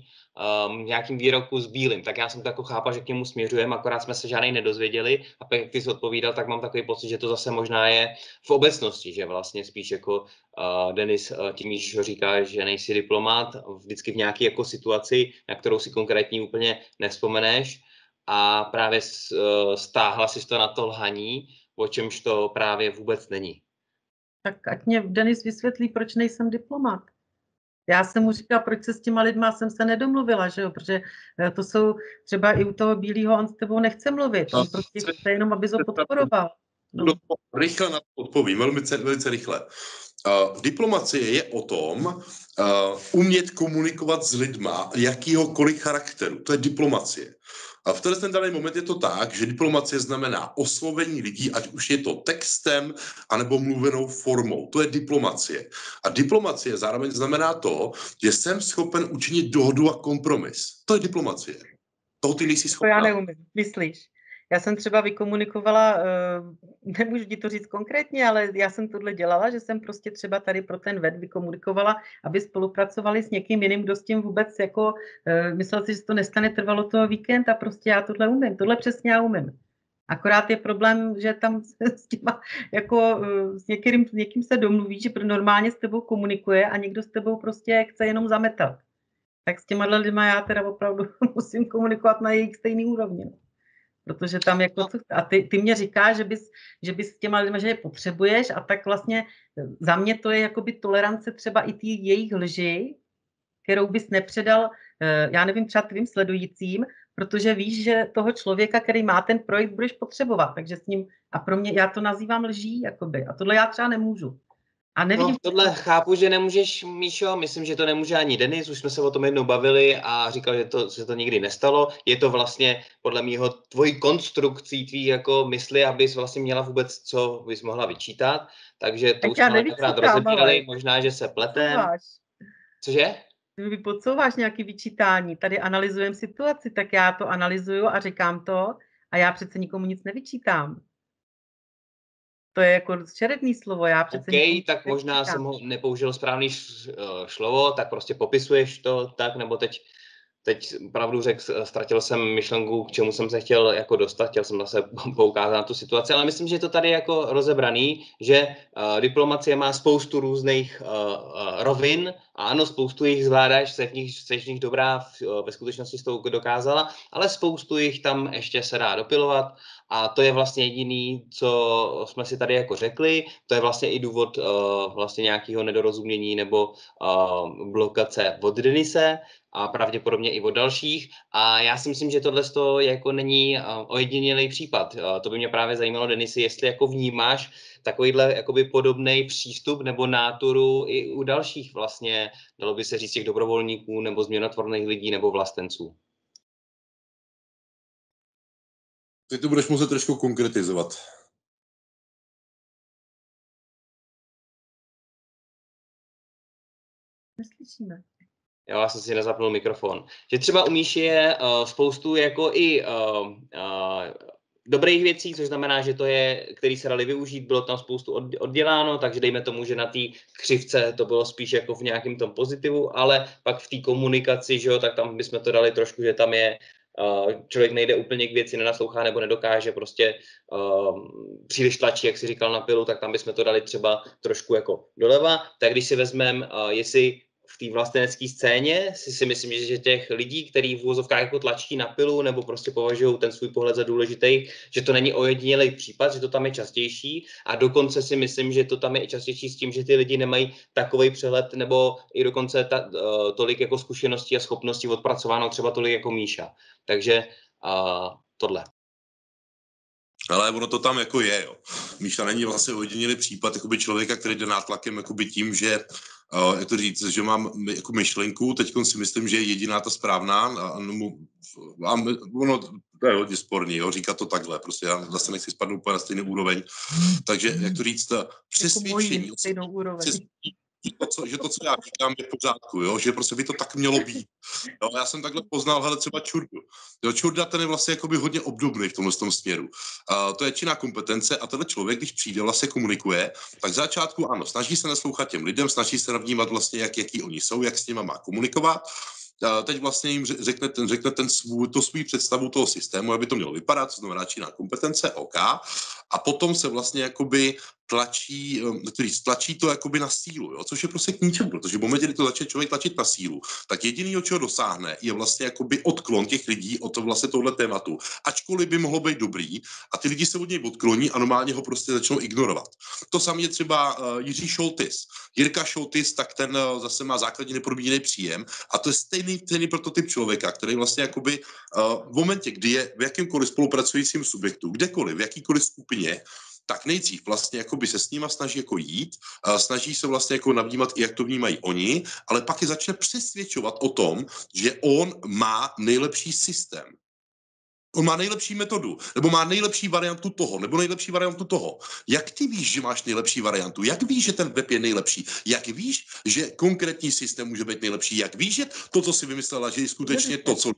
nějakým výroku s bílým. Tak já jsem to jako chápal, že k němu směřujeme, akorát jsme se žádnej nedozvěděli a pak, jak ty jsi odpovídal, tak mám takový pocit, že to zase možná je v obecnosti, že vlastně spíš jako Denis tím již říká, že nejsi diplomat, vždycky v nějaké jako situaci, na kterou si konkrétně úplně nevzpomeneš a právě stáhla si to na to lhaní, o čemž to právě vůbec není. Tak ať mě Denis vysvětlí, proč nejsem diplomat. Já jsem mu říkala, proč se s těma lidma jsem se nedomluvila, že jo? Protože to jsou třeba i u toho bílého, on s tebou nechce mluvit, on prostě chce jenom, aby ho podporoval. No. Rychle na to odpovím, velice rychle. Diplomacie je o tom umět komunikovat s lidma jakýhokoliv charakteru. To je diplomacie. A v ten daný moment je to tak, že diplomacie znamená oslovení lidí, ať už je to textem, anebo mluvenou formou. To je diplomacie. A diplomacie zároveň znamená to, že jsem schopen učinit dohodu a kompromis. To je diplomacie. Toho ty nejsi schopná. To já neumím, myslíš? Já jsem třeba vykomunikovala, nemůžu ti to říct konkrétně, ale já jsem tohle dělala, že jsem prostě třeba tady pro ten VED vykomunikovala, aby spolupracovali s někým jiným, kdo s tím vůbec jako, myslel si, že to nestane, trvalo toho víkend a prostě já tohle umím, tohle přesně já umím. Akorát je problém, že tam s těma, jako s někým se domluví, že normálně s tebou komunikuje a někdo s tebou prostě chce jenom zametat. Tak s těma lidma já teda opravdu musím komunikovat na jejich stejný úrovni. Protože tam jako, a ty mě říkáš, že bys s těma lidmi, že je potřebuješ a tak vlastně za mě to je jakoby tolerance třeba i ty jejich lži, kterou bys nepředal, já nevím, třeba tvým sledujícím, protože víš, že toho člověka, který má ten projekt, budeš potřebovat, takže s ním, a pro mě, já to nazývám lží, jakoby, a tohle já třeba nemůžu. A nevidím, no, tohle chápu, že nemůžeš, Míšo, myslím, že to nemůže ani Denis, už jsme se o tom jednou bavili a říkal, že to se to nikdy nestalo. Je to vlastně podle mýho tvojí konstrukcí, tvý jako mysli, abys vlastně měla vůbec, co bys mohla vyčítat. Takže to už jsme rád rozebírali, možná, že se pletem. Cože? Ty mi podsouváš nějaké vyčítání, tady analyzujeme situaci, tak já to analyzuju a říkám to a já přece nikomu nic nevyčítám. To je jako čeredný slovo, já přece tak možná jsem ho nepoužil správný slovo, tak prostě popisuješ to tak, nebo teď pravdu řekl, ztratil jsem myšlenku, k čemu jsem se chtěl jako dostat, chtěl jsem zase poukázat na tu situaci, ale myslím, že je to tady jako rozebraný, že diplomacie má spoustu různých rovin a ano, spoustu jich zvládáš, seš v nich dobrá, ve skutečnosti s tou dokázala, ale spoustu jich tam ještě se dá dopilovat a to je vlastně jediný, co jsme si tady jako řekli, to je vlastně i důvod vlastně nějakého nedorozumění nebo blokace od Denise, a pravděpodobně i od dalších. A já si myslím, že tohle jako není ojedinělý případ. To by mě právě zajímalo, Denisi, jestli jako vnímáš takovýhle jakoby podobný přístup nebo náturu i u dalších vlastně, dalo by se říct, těch dobrovolníků nebo změnotvorných lidí nebo vlastenců. Ty to budeš muset trošku konkretizovat. Neslyšíme. Jo, já jsem si nezapnul mikrofon. Že třeba u Míši je spoustu jako i dobrých věcí, což znamená, že to je, který se dali využít, bylo tam spoustu odděláno, takže dejme tomu, že na té křivce to bylo spíš jako v nějakém tom pozitivu, ale pak v té komunikaci, že jo, tak tam bychom to dali trošku, že tam je člověk nejde úplně k věci, nenaslouchá nebo nedokáže, prostě příliš tlačí, jak si říkal, na pilu, tak tam bychom to dali třeba trošku jako doleva. Tak když si vezmeme, jestli v té vlastenecké scéně si myslím, že těch lidí, kteří v uvozovkách jako tlačí na pilu nebo prostě považují ten svůj pohled za důležitý, že to není ojedinělý případ, že to tam je častější a dokonce si myslím, že to tam je i častější s tím, že ty lidi nemají takový přehled nebo i dokonce tolik jako zkušeností a schopností odpracováno třeba tolik jako Míša. Takže tohle. Ale ono to tam jako je, jo. Míša není vlastně ojedinělý případ jakoby člověka, který jde nátlakem jakoby tím, že jak to říct, že mám jako myšlenku, teď si myslím, že je jediná ta správná a ono to je hodně sporný, jo, říkat to takhle, prostě já zase nechci spadnout úplně na stejnou úroveň, takže jak to říct, že to, co já říkám, je v pořádku, jo? Že prostě by to tak mělo být. Jo? Já jsem takhle poznal, hele, třeba Čurdu. Jo, Čurda, ten je vlastně jakoby hodně obdobný v tomhle směru. To je činná kompetence a tenhle člověk, když přijde, vlastně komunikuje, tak v začátku ano, snaží se naslouchat těm lidem, snaží se navnímat vlastně, jaký oni jsou, jak s nima má komunikovat. Teď vlastně jim řekne svůj představu toho systému, aby to mělo vypadat, co znamená činná kompetence, OK, a potom se vlastně jakoby tlačí to jakoby na sílu, jo? Což je prostě k ničemu, protože v momentě, kdy to začne člověk tlačit na sílu, tak jediný, čeho dosáhne, je vlastně jakoby odklon těch lidí od vlastně tohle tématu. Ačkoliv by mohlo být dobrý a ty lidi se od něj odkloní a normálně ho prostě začnou ignorovat. To samé je třeba Jiří Šoltis. Jirka Šoltis, tak ten zase má základní nepodmíněný příjem a to je stejný prototyp člověka, který vlastně jakoby v momentě, kdy je v jakýmkoliv spolupracujícím subjektu, kdekoliv, v jakýkoliv skupině, tak nejdřív vlastně jakoby se s nima snaží jako jít, snaží se vlastně jako navnímat i jak to vnímají oni, ale pak je začne přesvědčovat o tom, že on má nejlepší systém. On má nejlepší metodu, nebo má nejlepší variantu toho, nebo nejlepší variantu toho. Jak ty víš, že máš nejlepší variantu? Jak víš, že ten web je nejlepší? Jak víš, že konkrétní systém může být nejlepší? Jak víš, že to, co si vymyslela, že je skutečně to, co...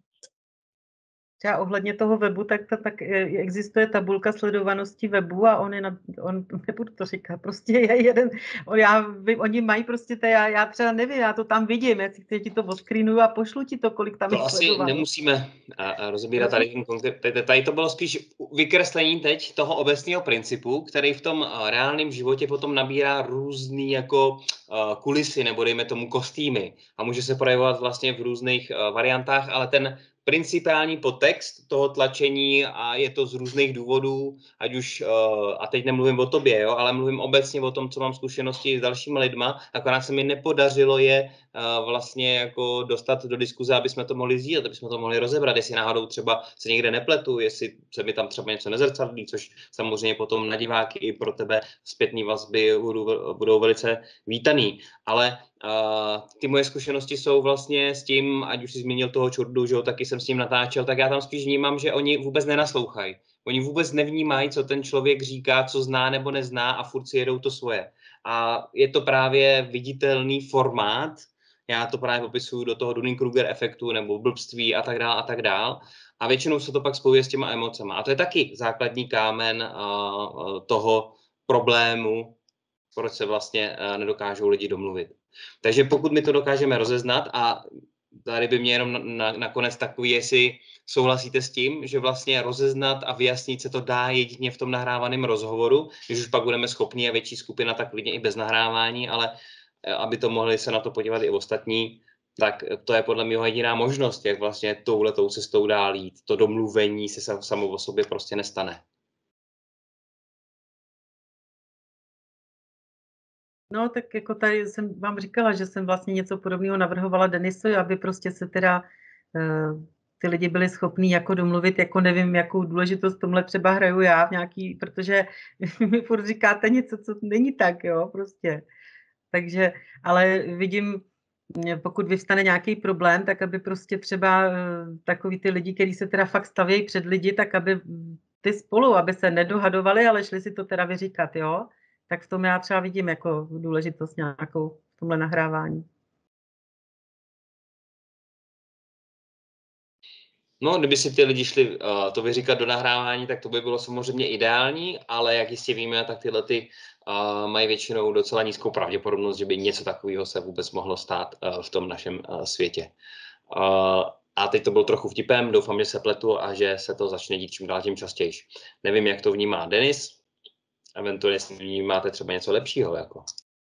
Třeba ohledně toho webu, tak existuje tabulka sledovanosti webu a on nebudu to říkat, prostě je jeden, oni mají prostě, já třeba nevím, já to tam vidím, já si ti to oscreenuju a pošlu ti to, kolik tam to je asi sledováno. nemusíme rozebírat tady to bylo spíš vykreslení teď toho obecného principu, který v tom reálném životě potom nabírá různý jako kulisy, nebo dejme tomu kostýmy a může se projevovat vlastně v různých variantách, ale ten principiální podtext toho tlačení a je to z různých důvodů, ať už, a teď nemluvím o tobě, jo, ale mluvím obecně o tom, co mám zkušenosti s dalšími lidma, akorát se mi nepodařilo je vlastně jako dostat do diskuze, aby jsme to mohli sdílet, aby jsme to mohli rozebrat, jestli náhodou třeba se někde nepletu, jestli se mi tam třeba něco nezrcadlí, což samozřejmě potom na diváky i pro tebe zpětný vazby budou velice vítaný. Ale ty moje zkušenosti jsou vlastně s tím, ať už jsi zmínil toho Čurdu, že jo, taky jsem s ním natáčel, tak já tam spíš vnímám, že oni vůbec nenaslouchají. Oni vůbec nevnímají, co ten člověk říká, co zná nebo nezná a furt si jedou to svoje. A je to právě viditelný formát, já to právě popisuju do toho Dunning-Kruger efektu nebo blbství a tak dál a tak dál. A většinou se to pak spojuje s těma emocema. A to je taky základní kámen toho problému, proč se vlastně nedokážou lidi domluvit. Takže pokud my to dokážeme rozeznat a tady by mě jenom nakonec takový, jestli souhlasíte s tím, že vlastně rozeznat a vyjasnit se to dá jedině v tom nahrávaném rozhovoru, když už pak budeme schopni a větší skupina, tak klidně i bez nahrávání, ale aby to mohli se na to podívat i ostatní, tak to je podle mě jediná možnost, jak vlastně touhletou cestou dál jít. To domluvení se samo o sobě prostě nestane. No, tak jako tady jsem vám říkala, že jsem vlastně něco podobného navrhovala Denisovi, aby prostě se teda ty lidi byli schopní jako domluvit, jako nevím, jakou důležitost tomhle třeba hraju já v nějaký, protože mi furt říkáte něco, co není tak, jo, prostě. Takže, ale vidím, pokud vyvstane nějaký problém, tak aby prostě třeba takový ty lidi, kteří se teda fakt stavějí před lidi, tak aby ty spolu, aby se nedohadovali, ale šli si to teda vyříkat, jo. Tak v tom já třeba vidím jako důležitost nějakou v tomhle nahrávání. No, kdyby si ty lidi šli to vyříkat do nahrávání, tak to by bylo samozřejmě ideální, ale jak jistě víme, tak tyhle mají většinou docela nízkou pravděpodobnost, že by něco takového se vůbec mohlo stát v tom našem světě. A teď to bylo trochu vtipem, doufám, že se pletu a že se to začne dít čím dál tím častěji. Nevím, jak to vnímá Denis, eventuálně jestli vnímáte třeba něco lepšího. Jako.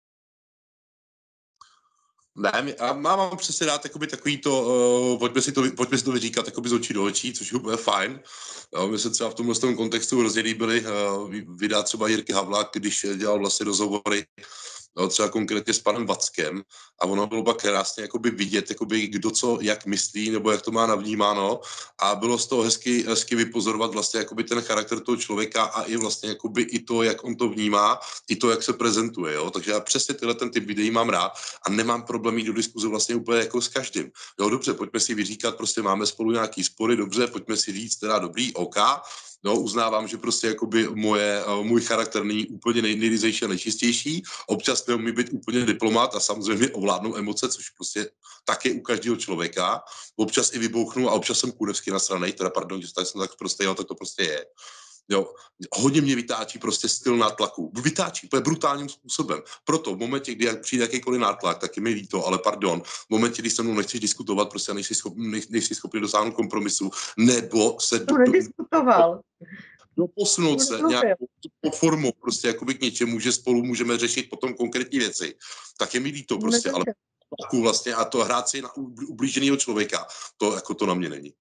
Ne, já mám přesně rád takový to, pojďme si to vyříkat z očí do očí, což je úplně fajn. My se třeba v tomhle kontextu hrozně líbili videa třeba Jirky Havla, když dělal vlastně rozhovory třeba konkrétně s panem Vackem a ono bylo pak krásně vidět, kdo co jak myslí nebo jak to má navnímáno a bylo z toho hezky vypozorovat vlastně ten charakter toho člověka a i vlastně i to, jak on to vnímá, i to, jak se prezentuje, jo? Takže já přesně ten typ videí mám rád a nemám problém jít do diskuze vlastně úplně jako s každým. Jo, dobře, pojďme si vyříkat, prostě máme spolu nějaký spory, dobře, pojďme si říct, teda dobrý, OK, No, uznávám, že prostě jakoby můj charakter není úplně nejryzejší a nejčistější. Občas neumí být úplně diplomat a samozřejmě ovládnou emoce, což prostě tak je u každého člověka. Občas i vybouchnu a občas jsem kůdevsky nasranej, teda pardon, že jsem tak prostě, jo, tak to prostě je. Jo, hodně mě vytáčí prostě styl nátlaku. Vytáčí, to je brutálním způsobem. Proto v momentě, kdy přijde jakýkoliv nátlak, tak je mi líto, ale pardon, v momentě, kdy se mnou nechceš diskutovat, prostě nejsi schopný dosáhnout kompromisu, nebo se nediskutoval. Posunout se nějakou formou prostě jakoby k něčemu, že spolu můžeme řešit potom konkrétní věci. Tak je mi líto prostě, ale vlastně a to hrát si na ublíženého člověka, to jako to na mě není.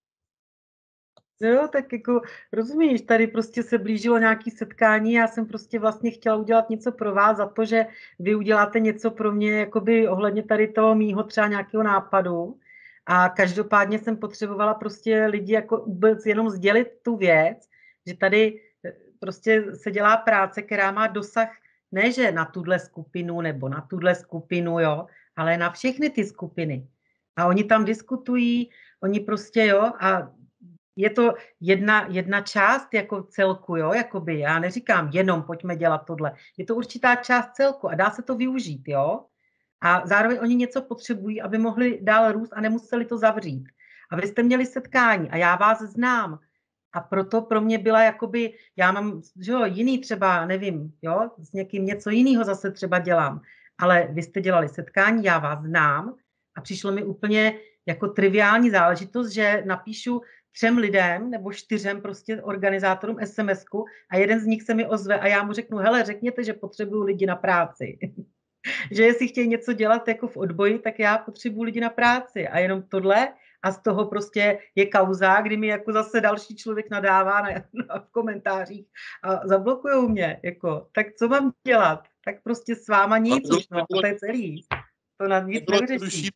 Jo, tak jako rozumíš, tady prostě se blížilo nějaké setkání, já jsem prostě vlastně chtěla udělat něco pro vás za to, že vy uděláte něco pro mě, jakoby ohledně tady toho mýho třeba nějakého nápadu a každopádně jsem potřebovala prostě lidi jako vůbec jenom sdělit tu věc, že tady prostě se dělá práce, která má dosah ne, že na tuhle skupinu nebo na tuhle skupinu, jo, ale na všechny ty skupiny. A oni tam diskutují, oni prostě, jo, a je to jedna část jako celku, jo, jakoby, já neříkám jenom pojďme dělat tohle, je to určitá část celku a dá se to využít, jo, a zároveň oni něco potřebují, aby mohli dál růst a nemuseli to zavřít. A vy jste měli setkání a já vás znám a proto pro mě byla jakoby, já mám, že jo, jiný třeba, nevím, jo, s někým něco jiného zase třeba dělám, ale vy jste dělali setkání, já vás znám a přišlo mi úplně jako triviální záležitost, že napíšu 3 lidem nebo 4 prostě organizátorům SMS-ku a jeden z nich se mi ozve a já mu řeknu, hele, řekněte, že potřebuju lidi na práci. Že jestli chtějí něco dělat jako v odboji, tak já potřebuju lidi na práci a jenom tohle a z toho prostě je kauza, kdy mi jako zase další člověk nadává v komentářích a zablokujou mě, jako, tak co mám dělat? Tak prostě s váma nic, no, to je celý. To na nic nevyřeší.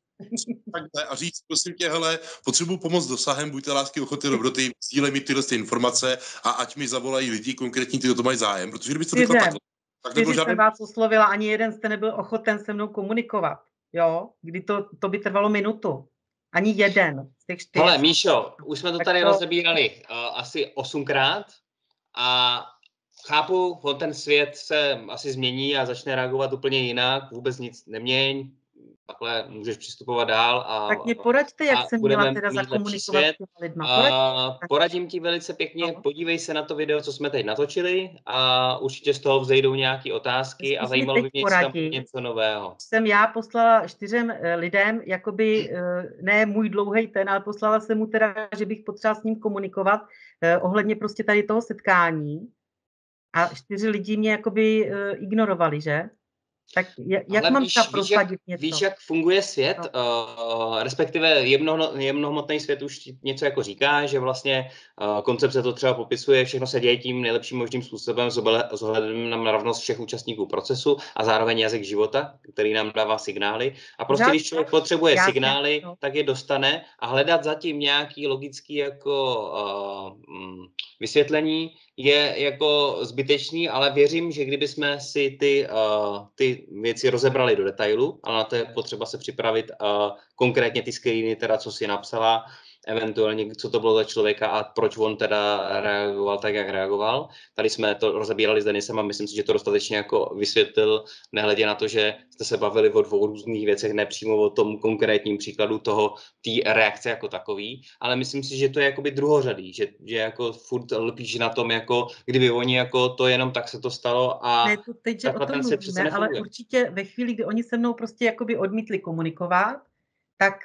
A říct, prosím tě, hele, potřebuji pomoct dosahem, buďte lásky, ochoty, dobroty, sdílej mi tyhle informace a ať mi zavolají lidi konkrétní, ty o to mají zájem, protože kdyby to takhle takhle. Když jsem vás oslovila, ani jeden jste nebyl ochoten se mnou komunikovat, jo, kdy to by trvalo minutu. Ani jeden z těch 4. Hele, Míšo, už jsme to tady rozebírali asi 8krát a chápu, ten svět se asi změní a začne reagovat úplně jinak, vůbec nic neměň, takhle můžeš přistupovat dál. Tak mě poraďte, jak jsem měla teda zakomunikovat s těma lidma. Poradím ti velice pěkně, podívej se na to video, co jsme teď natočili a určitě z toho vzejdou nějaké otázky a zajímalo by mě, tam něco nového. Jsem já poslala 4 lidem, jakoby ne můj dlouhej ten, ale poslala jsem mu teda, že bych potřeba s ním komunikovat ohledně prostě tady toho setkání a 4 lidi mě jakoby ignorovali, že? Tak jak mám tam prosadit něco? Víš, jak funguje svět, respektive jemnohmotný svět už něco jako říká, že vlastně koncepce to třeba popisuje, všechno se děje tím nejlepším možným způsobem s ohledem na rovnost všech účastníků procesu a zároveň jazyk života, který nám dává signály. A prostě když člověk potřebuje signály, tak je dostane a hledat zatím nějaký logický jako vysvětlení je jako zbytečný, ale věřím, že kdyby jsme si ty věci rozebrali do detailu, ale na to je potřeba se připravit konkrétně ty screeny, teda co si napsala, eventuálně co to bylo za člověka a proč on teda reagoval tak, jak reagoval. Tady jsme to rozebírali s Denisem a myslím si, že to dostatečně jako vysvětlil, nehledě na to, že jste se bavili o 2 různých věcech, nepřímo o tom konkrétním příkladu té reakce jako takový, ale myslím si, že to je jakoby druhořadý, že jako furt lpíš na tom, jako kdyby oni jako to jenom tak se to stalo a ne, to teď, že o tom mluvíme, ale určitě ve chvíli, kdy oni se mnou prostě jakoby odmítli komunikovat, tak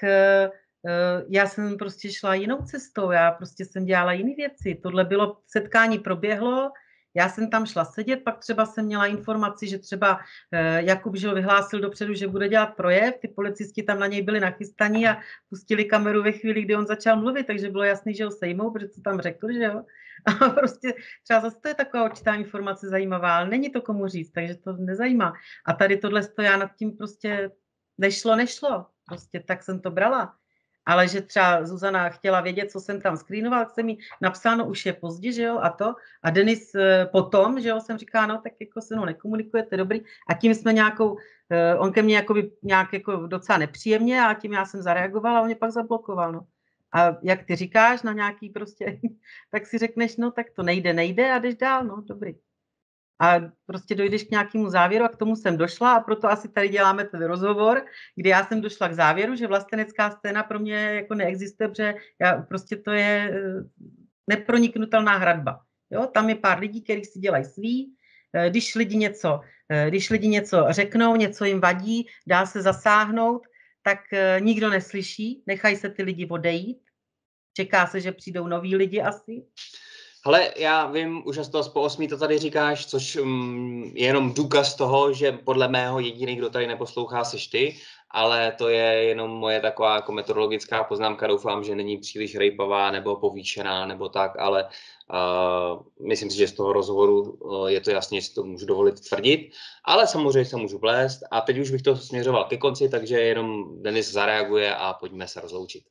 já jsem prostě šla jinou cestou, já prostě jsem dělala jiné věci. Tohle bylo, setkání proběhlo, já jsem tam šla sedět, pak třeba jsem měla informaci, že třeba Jakub Žil vyhlásil dopředu, že bude dělat projev, ty policisti tam na něj byli nachystaní a pustili kameru ve chvíli, kdy on začal mluvit, takže bylo jasný, že ho sejmou, protože co tam řekl, že jo. A prostě třeba zase to je taková určitá informace zajímavá, ale není to komu říct, takže to nezajímá. A tady tohle já nad tím prostě nešlo, prostě tak jsem to brala. Ale že třeba Zuzana chtěla vědět, co jsem tam screenoval, tak jsem jí napsáno, už je pozdě, že jo, a to. A Denis potom, že jo, jsem říkala, no, tak jako se mnou nekomunikujete, dobrý. A tím jsme on ke mně nějak jako docela nepříjemně a tím já jsem zareagovala a on mě pak zablokoval, no. A jak ty říkáš na nějaký prostě, tak si řekneš, no tak to nejde a jdeš dál, no dobrý. A prostě dojdeš k nějakému závěru a k tomu jsem došla a proto asi tady děláme ten rozhovor, kdy já jsem došla k závěru, že vlastenecká scéna pro mě jako neexistuje, protože prostě to je neproniknutelná hradba. Jo? Tam je pár lidí, kteří si dělají svý, když lidi něco řeknou, něco jim vadí, dá se zasáhnout, tak nikdo neslyší, nechají se ty lidi odejít. Čeká se, že přijdou noví lidi asi. Hele, já vím, už z toho po 8 to tady říkáš, což je jenom důkaz toho, že podle mého jediný, kdo tady neposlouchá, seš ty, ale to je jenom moje taková jako meteorologická poznámka, doufám, že není příliš rejpavá nebo povýšená nebo tak, ale myslím si, že z toho rozhovoru je to jasně, že to můžu dovolit tvrdit, ale samozřejmě se můžu plést a teď už bych to směřoval ke konci, takže jenom Denis zareaguje a pojďme se rozloučit.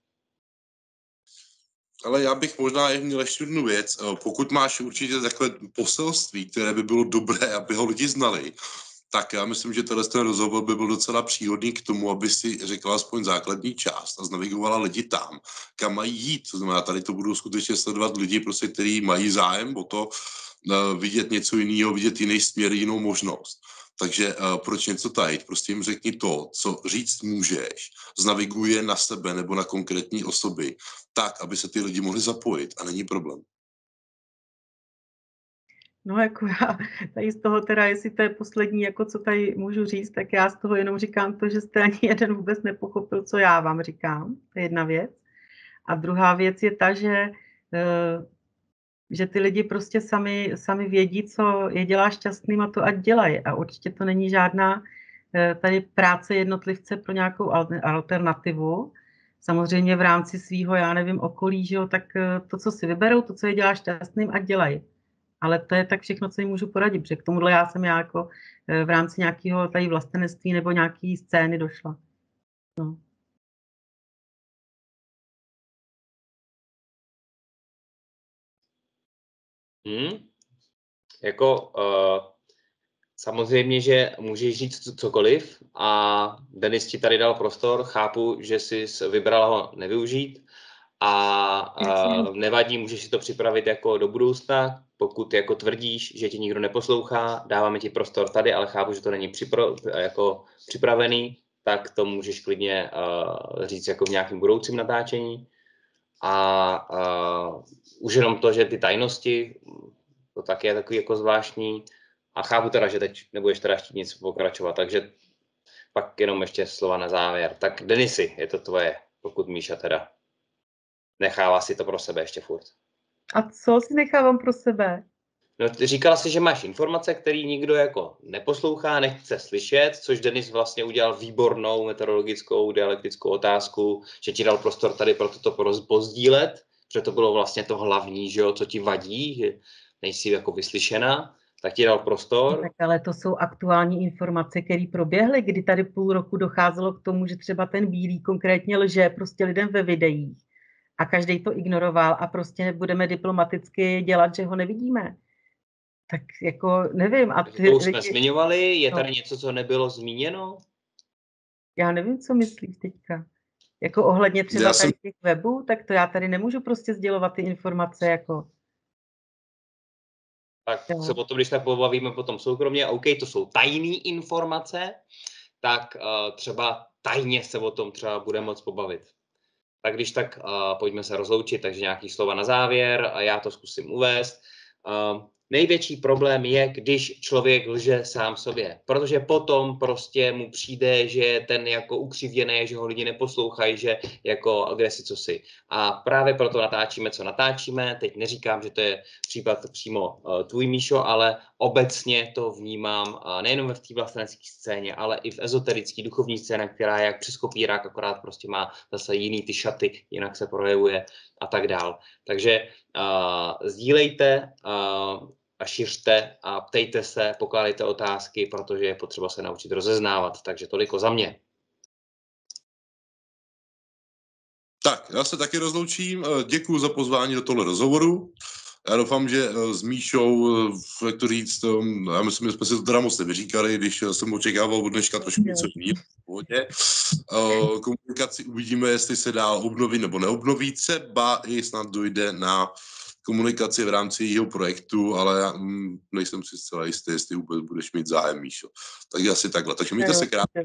Ale já bych možná měl ještě jednu věc. Pokud máš určitě takové poselství, které by bylo dobré, aby ho lidi znali, tak já myslím, že ten rozhovor by byl docela příhodný k tomu, aby si řekla aspoň základní část a znavigovala lidi tam, kam mají jít. To znamená, tady to budou skutečně sledovat lidi, prostě, kteří mají zájem o to vidět něco jiného, vidět jiný směr, jinou možnost. Takže proč něco tajit? Prostě jim řekni to, co říct můžeš, znaviguje na sebe nebo na konkrétní osoby, tak, aby se ty lidi mohli zapojit a není problém. No jako já tady z toho teda, jestli to je poslední, jako co tady můžu říct, tak já z toho jenom říkám to, že jste ani jeden vůbec nepochopil, co já vám říkám. To je jedna věc. A druhá věc je ta, že ty lidi prostě sami vědí, co je dělá šťastným a to ať dělají. A určitě to není žádná tady práce jednotlivce pro nějakou alternativu. Samozřejmě v rámci svýho, já nevím, okolí, že jo, tak to, co si vyberou, to, co je dělá šťastným, ať dělají. Ale to je tak všechno, co jim můžu poradit, protože k tomuhle já jsem jako v rámci nějakého tady vlastenectví nebo nějaký scény došla. No. Samozřejmě, že můžeš říct cokoliv a Denis ti tady dal prostor, chápu, že jsi vybral ho nevyužít a nevadí, můžeš si to připravit jako do budoucna, pokud jako tvrdíš, že ti nikdo neposlouchá, dáváme ti prostor tady, ale chápu, že to není jako připravený, tak to můžeš klidně říct jako v nějakém budoucím natáčení a už jenom to, že ty tajnosti, to taky je takový jako zvláštní. A chápu teda, že teď nebudeš teda chtít nic pokračovat, takže pak jenom ještě slova na závěr. Tak Denisi, je to tvoje, pokud Míša teda nechává si to pro sebe ještě furt. A co si nechávám pro sebe? No, ty říkala si, že máš informace, který nikdo jako neposlouchá, nechce slyšet, což Denis vlastně udělal výbornou meteorologickou, dialektickou otázku, že ti dal prostor tady pro toto pozdílet, protože to bylo vlastně to hlavní, že jo, co ti vadí, že nejsi jako vyslyšená. Tak ti dal prostor. Tak ale to jsou aktuální informace, které proběhly, kdy tady půl roku docházelo k tomu, že třeba ten Bílý konkrétně lže prostě lidem ve videích a každý to ignoroval a prostě budeme diplomaticky dělat, že ho nevidíme. Tak jako nevím. A to už jsme zmiňovali, je tady něco, co nebylo zmíněno? Já nevím, co myslíš teďka. Jako ohledně třeba tady těch webů, tak to já tady nemůžu prostě sdělovat ty informace jako... Tak se o tom, když tak pobavíme potom soukromně, OK, to jsou tajné informace, tak třeba tajně se o tom třeba bude moc pobavit. Tak když tak pojďme se rozloučit, takže nějaký slova na závěr a já to zkusím uvést. Největší problém je, když člověk lže sám sobě, protože potom prostě mu přijde, že je ten jako ukřivděný, že ho lidi neposlouchají, že jako kde si co si. A právě proto natáčíme, co natáčíme. Teď neříkám, že to je případ přímo tvůj, Míšo, ale obecně to vnímám nejenom v té vlastenecké scéně, ale i v ezoterické duchovní scéně, která je jak přes kopírák, akorát prostě má zase jiný ty šaty, jinak se projevuje a tak dál. Takže sdílejte a šiřte a ptejte se, pokládejte otázky, protože je potřeba se naučit rozeznávat. Takže toliko za mě. Tak, já se taky rozloučím. Děkuji za pozvání do tohle rozhovoru. Já doufám, že s Míšou, jak to říct, já myslím, že jsme si to teda moc nevyříkali, když jsem očekával od dneška trošku něco jiného. Komunikaci uvidíme, jestli se dál obnoví nebo neobnoví. Třeba i snad dojde na komunikaci v rámci jeho projektu, ale já nejsem si zcela jistý, jestli vůbec budeš mít zájem, Míšo. Takže asi takhle. Takže mějte se krásně.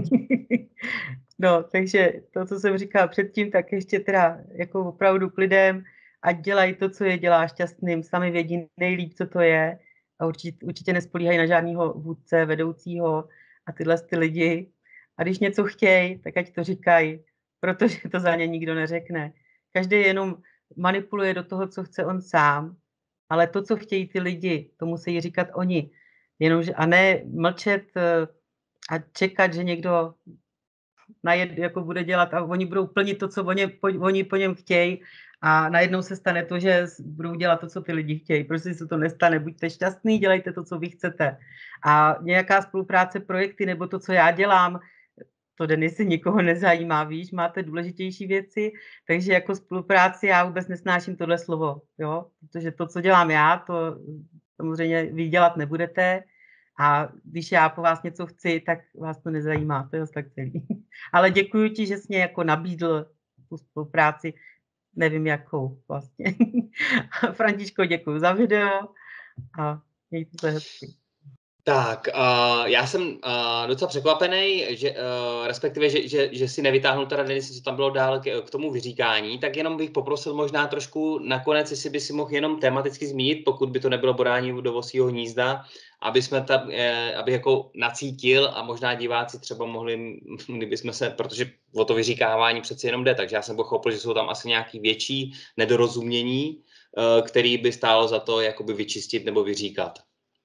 No, takže to, co jsem říkala předtím, tak ještě teda jako opravdu k lidem, ať dělají to, co je dělá šťastným, sami vědí nejlíp, co to je a určitě nespolíhají na žádného vůdce, vedoucího a tyhle ty lidi. A když něco chtějí, tak ať to říkají, protože to za ně nikdo neřekne. Každý jenom manipuluje do toho, co chce on sám, ale to, co chtějí ty lidi, to musí říkat oni. Jenomže, a ne mlčet a čekat, že někdo jako bude dělat a oni budou plnit to, co oni po něm chtějí a najednou se stane to, že budou dělat to, co ty lidi chtějí. Prostě se to nestane. Buďte šťastný, dělejte to, co vy chcete. A nějaká spolupráce, projekty nebo to, co já dělám, to Denisy nikoho nezajímá, víš, máte důležitější věci, takže jako spolupráci já vůbec nesnáším tohle slovo, jo, protože to, co dělám já, to samozřejmě vy dělat nebudete a když já po vás něco chci, tak vás to nezajímá, to je tak celý. Ale děkuji ti, že jsi mě jako nabídl tu spolupráci, nevím jakou vlastně. Františko, děkuji za video a mějte se hezky. Tak, já jsem docela překvapený, že, respektive, že si nevytáhnul teda Denis, co tam bylo dál k tomu vyříkání, tak jenom bych poprosil možná trošku nakonec, jestli by si mohl jenom tematicky zmínit, pokud by to nebylo bodání do vosího hnízda, aby jako nacítil a možná diváci třeba mohli, kdybychom se, protože o to vyříkávání přeci jenom jde, takže já jsem pochopil, že jsou tam asi nějaký větší nedorozumění, který by stálo za to jakoby vyčistit nebo vyříkat.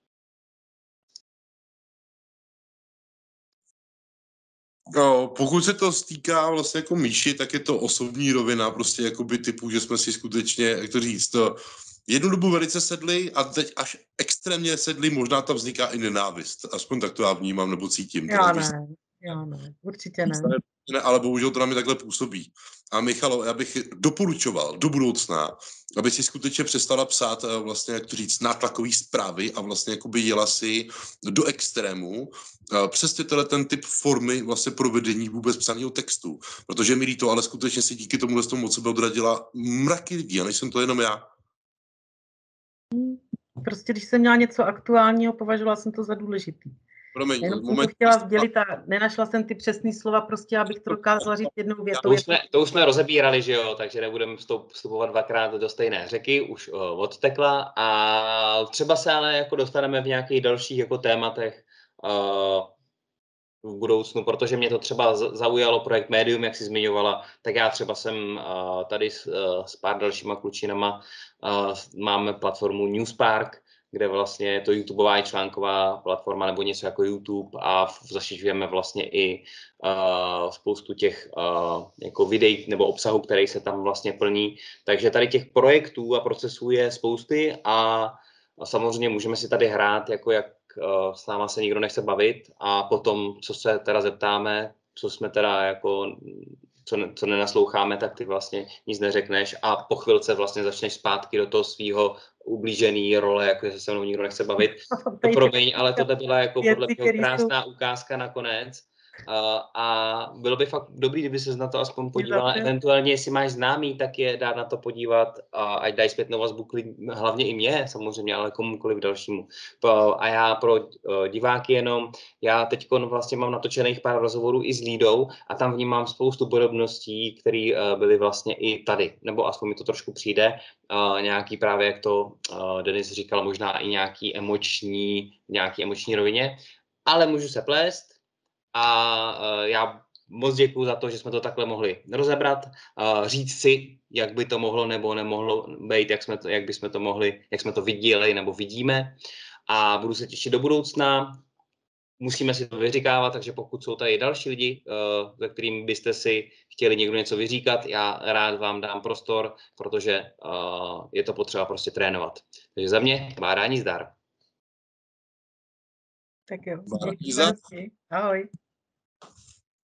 No, pokud se to stýká vlastně jako Míši, tak je to osobní rovina, prostě jakoby typu, že jsme si skutečně, jak to říct, jednu dobu velice sedli a teď až extrémně sedli, možná tam vzniká i nenávist. Aspoň tak to já vnímám nebo cítím. Já ne, určitě ne. Ale bohužel to na mě takhle působí. A Michalo, já bych doporučoval do budoucna, aby si skutečně přestala psát vlastně, jak to říct, nátlakový zprávy a vlastně jakoby jela si do extrému přes ten typ formy vlastně provedení vůbec psaného textu. Protože mi to, ale skutečně si díky tomu od sebe odradila mraky lidí a nejsem to jenom já. Prostě když jsem měla něco aktuálního, považovala jsem to za důležitý. Promiň, jenom jsem to chtěla sdělit a nenašla jsem ty přesný slova, prostě abych to dokázala říct jednou větou. To už jsme rozebírali, že jo, takže nebudeme vstupovat dvakrát do stejné řeky, už odtekla a třeba se ale jako dostaneme v nějakých dalších jako tématech v budoucnu, protože mě to třeba zaujalo projekt Medium, jak jsi zmiňovala, tak já třeba jsem tady s pár dalšíma klučinama máme platformu Newspark, kde vlastně je to YouTubeová i článková platforma nebo něco jako YouTube a zaštiťujeme vlastně i spoustu těch jako videí nebo obsahu, který se tam vlastně plní. Takže tady těch projektů a procesů je spousty a samozřejmě můžeme si tady hrát, jako jak s náma se nikdo nechce bavit a potom, co se teda zeptáme, co jsme teda jako, co nenasloucháme, tak ty vlastně nic neřekneš a po chvilce vlastně začneš zpátky do toho svýho ublížený role, jako že se mnou nikdo nechce bavit. To promiň, ale tohle byla jako podle mě krásná ukázka nakonec. A bylo by fakt dobrý, kdyby se na to aspoň podívala. Eventuálně, jestli máš známý, tak je dát na to podívat a ať dají zpětnou vazbu, hlavně i mě samozřejmě, ale komukoliv dalšímu. A já pro diváky jenom, já teď vlastně mám natočených pár rozhovorů i s Lídou a tam vnímám spoustu podobností, které byly vlastně i tady, nebo aspoň mi to trošku přijde, nějaký právě, jak to Denis říkal, možná i nějaký emoční rovině, ale můžu se plést. A já moc děkuju za to, že jsme to takhle mohli rozebrat, říct si, jak by to mohlo nebo nemohlo být, jak bychom to mohli, jak jsme to viděli nebo vidíme. A budu se těšit do budoucna. Musíme si to vyříkávat, takže pokud jsou tady další lidi, se kterým byste si chtěli někdo něco vyříkat, já rád vám dám prostor, protože je to potřeba prostě trénovat. Takže za mě bádání zdar. Tak jo. Ahoj.